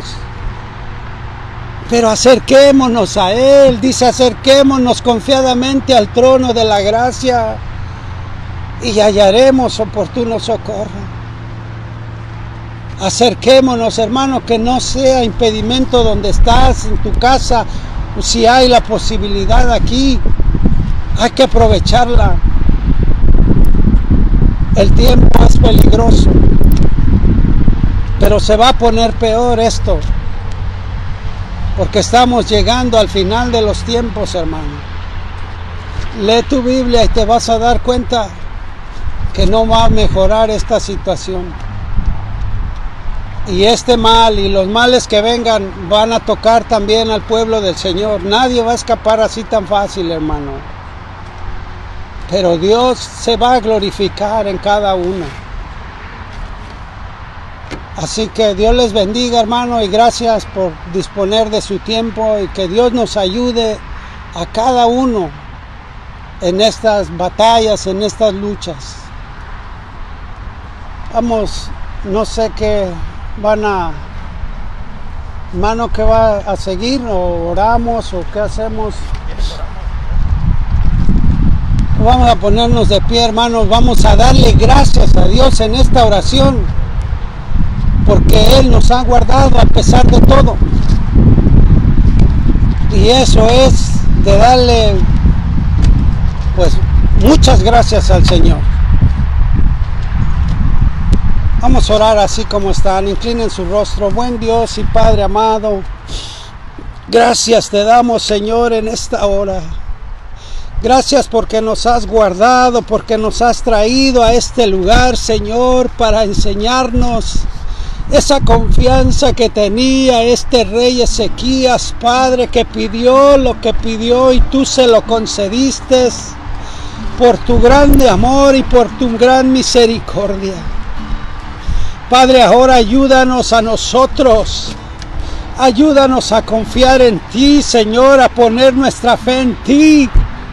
Pero acerquémonos a Él, dice, acerquémonos confiadamente al trono de la gracia y hallaremos oportuno socorro. Acerquémonos, hermano, que no sea impedimento donde estás, en tu casa, si hay la posibilidad aquí, hay que aprovecharla. El tiempo es peligroso, pero se va a poner peor esto, porque estamos llegando al final de los tiempos, hermano. Lee tu Biblia y te vas a dar cuenta que no va a mejorar esta situación. Y este mal y los males que vengan van a tocar también al pueblo del Señor. Nadie va a escapar así tan fácil, hermano. Pero Dios se va a glorificar en cada uno. Así que Dios les bendiga, hermano, y gracias por disponer de su tiempo, y que Dios nos ayude a cada uno en estas batallas, en estas luchas. Vamos, no sé qué hermano, ¿qué va a seguir? ¿O oramos o qué hacemos? Vamos a ponernos de pie, hermanos, vamos a darle gracias a Dios en esta oración, porque Él nos ha guardado a pesar de todo. Y eso es de darle, pues, muchas gracias al Señor. Vamos a orar así como están, inclinen su rostro. Buen Dios y Padre amado, gracias te damos, Señor, en esta hora. Gracias porque nos has guardado, porque nos has traído a este lugar, Señor, para enseñarnos esa confianza que tenía este rey Ezequías, Padre, que pidió lo que pidió y tú se lo concediste por tu grande amor y por tu gran misericordia. Padre, ahora ayúdanos a nosotros, ayúdanos a confiar en ti, Señor, a poner nuestra fe en ti.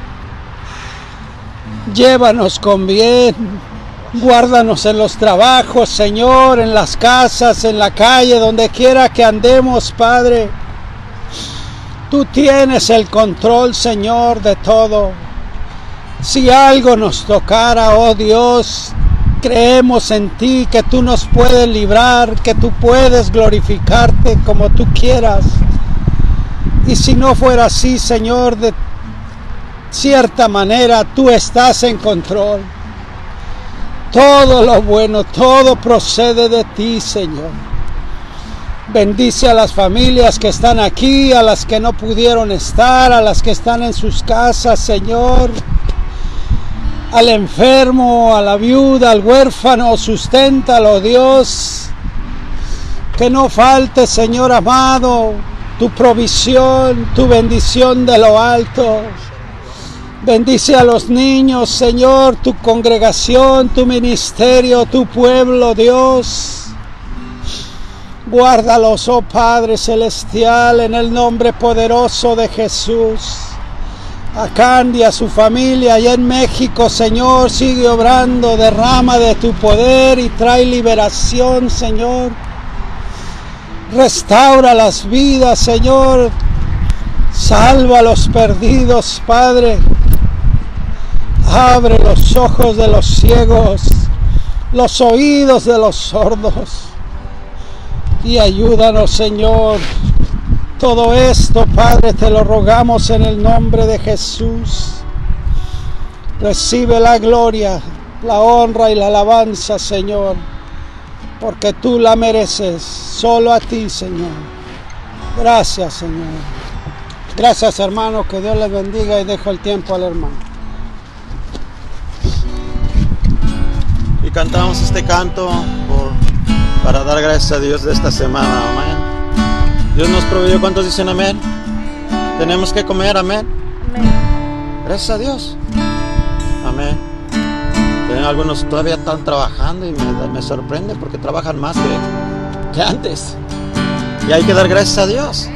Llévanos con bien, guárdanos en los trabajos, Señor, en las casas, en la calle, donde quiera que andemos, Padre. Tú tienes el control, Señor, de todo. Si algo nos tocara, oh Dios, creemos en ti, que tú nos puedes librar, que tú puedes glorificarte como tú quieras. Y si no fuera así, Señor, de cierta manera tú estás en control. Todo lo bueno, todo procede de ti, Señor. Bendice a las familias que están aquí, a las que no pudieron estar, a las que están en sus casas, Señor. al enfermo, a la viuda, al huérfano, susténtalo, Dios. Que no falte, Señor amado, tu provisión, tu bendición de lo alto. Bendice a los niños, Señor, tu congregación, tu ministerio, tu pueblo, Dios. Guárdalos, oh Padre Celestial, en el nombre poderoso de Jesús. A Candy, a su familia, allá en México, Señor, sigue obrando, derrama de tu poder y trae liberación, Señor. Restaura las vidas, Señor. Salva a los perdidos, Padre. Abre los ojos de los ciegos, los oídos de los sordos. Y ayúdanos, Señor. Todo esto, Padre, te lo rogamos en el nombre de Jesús. Recibe la gloria, la honra y la alabanza, Señor, porque tú la mereces, solo a ti, Señor. Gracias, Señor. Gracias, hermano, que Dios les bendiga y dejo el tiempo al hermano. Y cantamos este canto para dar gracias a Dios de esta semana, amén. Dios nos proveyó. ¿Cuántos dicen amén? Tenemos que comer, amén. Gracias a Dios, amén. Algunos todavía están trabajando y me sorprende porque trabajan más que antes. Y hay que dar gracias a Dios.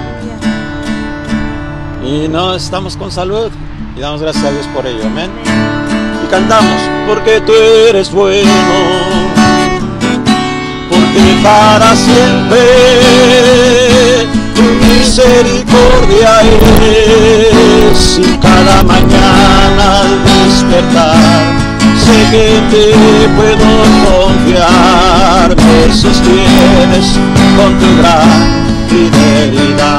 Y no estamos con salud y damos gracias a Dios por ello, amén. Y cantamos: porque tú eres bueno, porque para siempre tu misericordia es, y cada mañana al despertar sé que te puedo confiar, me sostienes con tu gran fidelidad.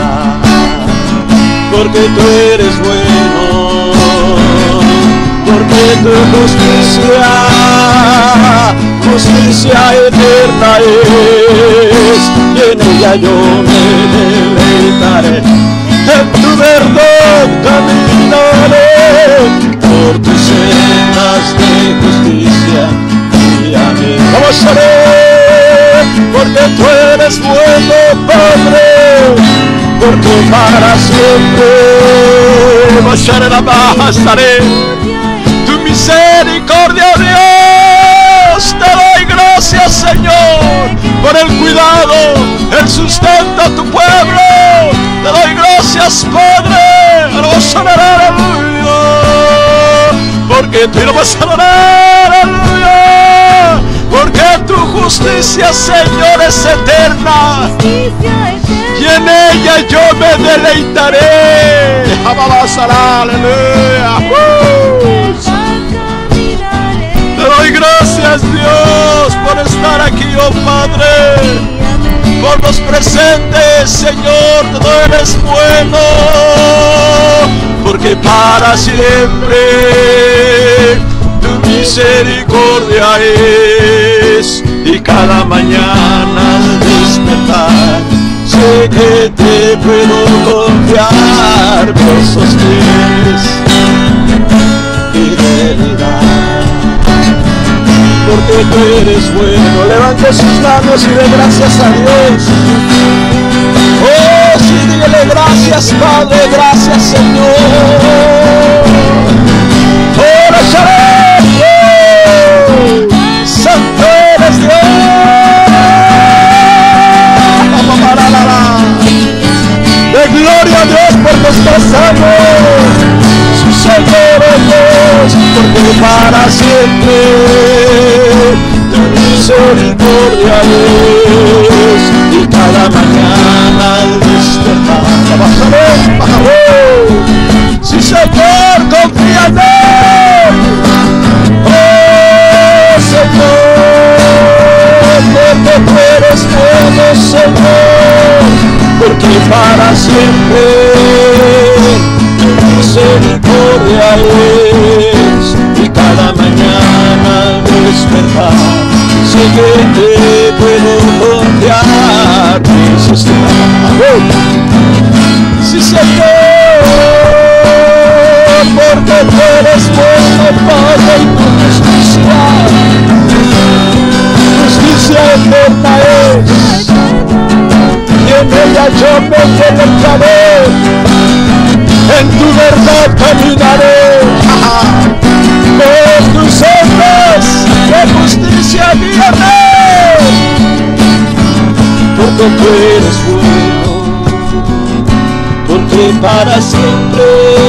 Porque tú eres bueno, porque tu justicia eterna es, y en ella yo me deleitaré, en tu verdad caminaré, por tus sendas de justicia y amén. Vamos a ver, porque tú eres bueno, Padre, porque para siempre estaré. Tu misericordia, Dios, te doy gracias, Señor, por el cuidado, el sustento a tu pueblo. Te doy gracias, Padre. Vamos a orar, aleluya, porque tú lo vas a orar, aleluya, porque tu justicia, Señor, es eterna, y en ella yo me deleitaré. Aleluya. Te doy gracias, Dios, por estar aquí, oh Padre, por los presentes, Señor. Tú eres bueno, porque para siempre tu misericordia es, y cada mañana al despertar sé que te puedo confiar, me sostienes fidelidad. Porque tú eres bueno. Levante sus manos y dé gracias a Dios. Oh, sí, dígale gracias, Padre, gracias, Señor. Oh, santo eres Dios. De gloria a Dios por nuestros años, su Señor es Dios, porque para siempre tu misericordia es, y cada mañana al despertar. Bájale, sí, Señor, confía en Él. Oh, Señor, porque tú eres bueno, Señor, porque para siempre tu misericordia es, y cada mañana al despertar sé que te puedo confiar, me sostienes. Sí, Señor, porque tú eres bueno, yo me deleitaré, en tu verdad caminaré, con tus sendas de justicia guíame, porque tú eres bueno, porque para siempre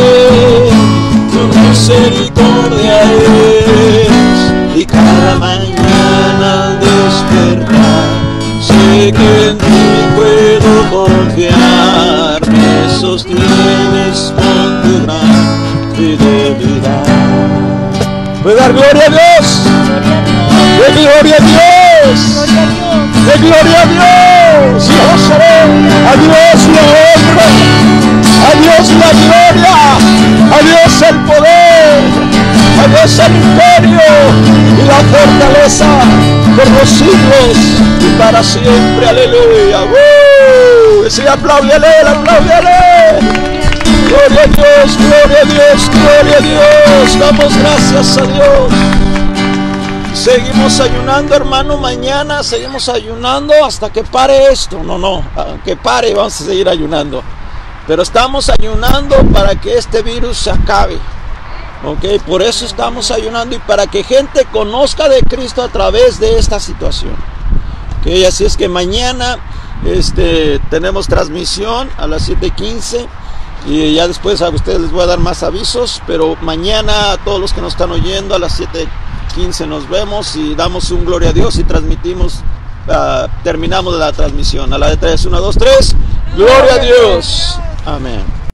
tu misericordia es, y cada mañana al despertar sé que en ti puedo confiar, me sostienes con tu gran fidelidad. Voy a dar gloria a Dios, de gloria a Dios, de gloria a Dios. Yo seré a Dios la honra, a Dios la gloria, a Dios el poder, a Dios el imperio y la fortaleza por los siglos y para siempre. Aleluya. Sí, apláudele, apláudele. Gloria a Dios, gloria a Dios, gloria a Dios. Damos gracias a Dios. Seguimos ayunando, hermano. Mañana seguimos ayunando hasta que pare esto. No, que pare, vamos a seguir ayunando. Pero estamos ayunando para que este virus se acabe. Ok, por eso estamos ayunando y para que gente conozca de Cristo a través de esta situación. Ok, así es que mañana tenemos transmisión a las 7:15 y ya después a ustedes les voy a dar más avisos, pero mañana a todos los que nos están oyendo a las 7:15 nos vemos y damos un gloria a Dios y transmitimos, terminamos la transmisión a la de 3, 1, 2, 3, gloria a Dios, amén.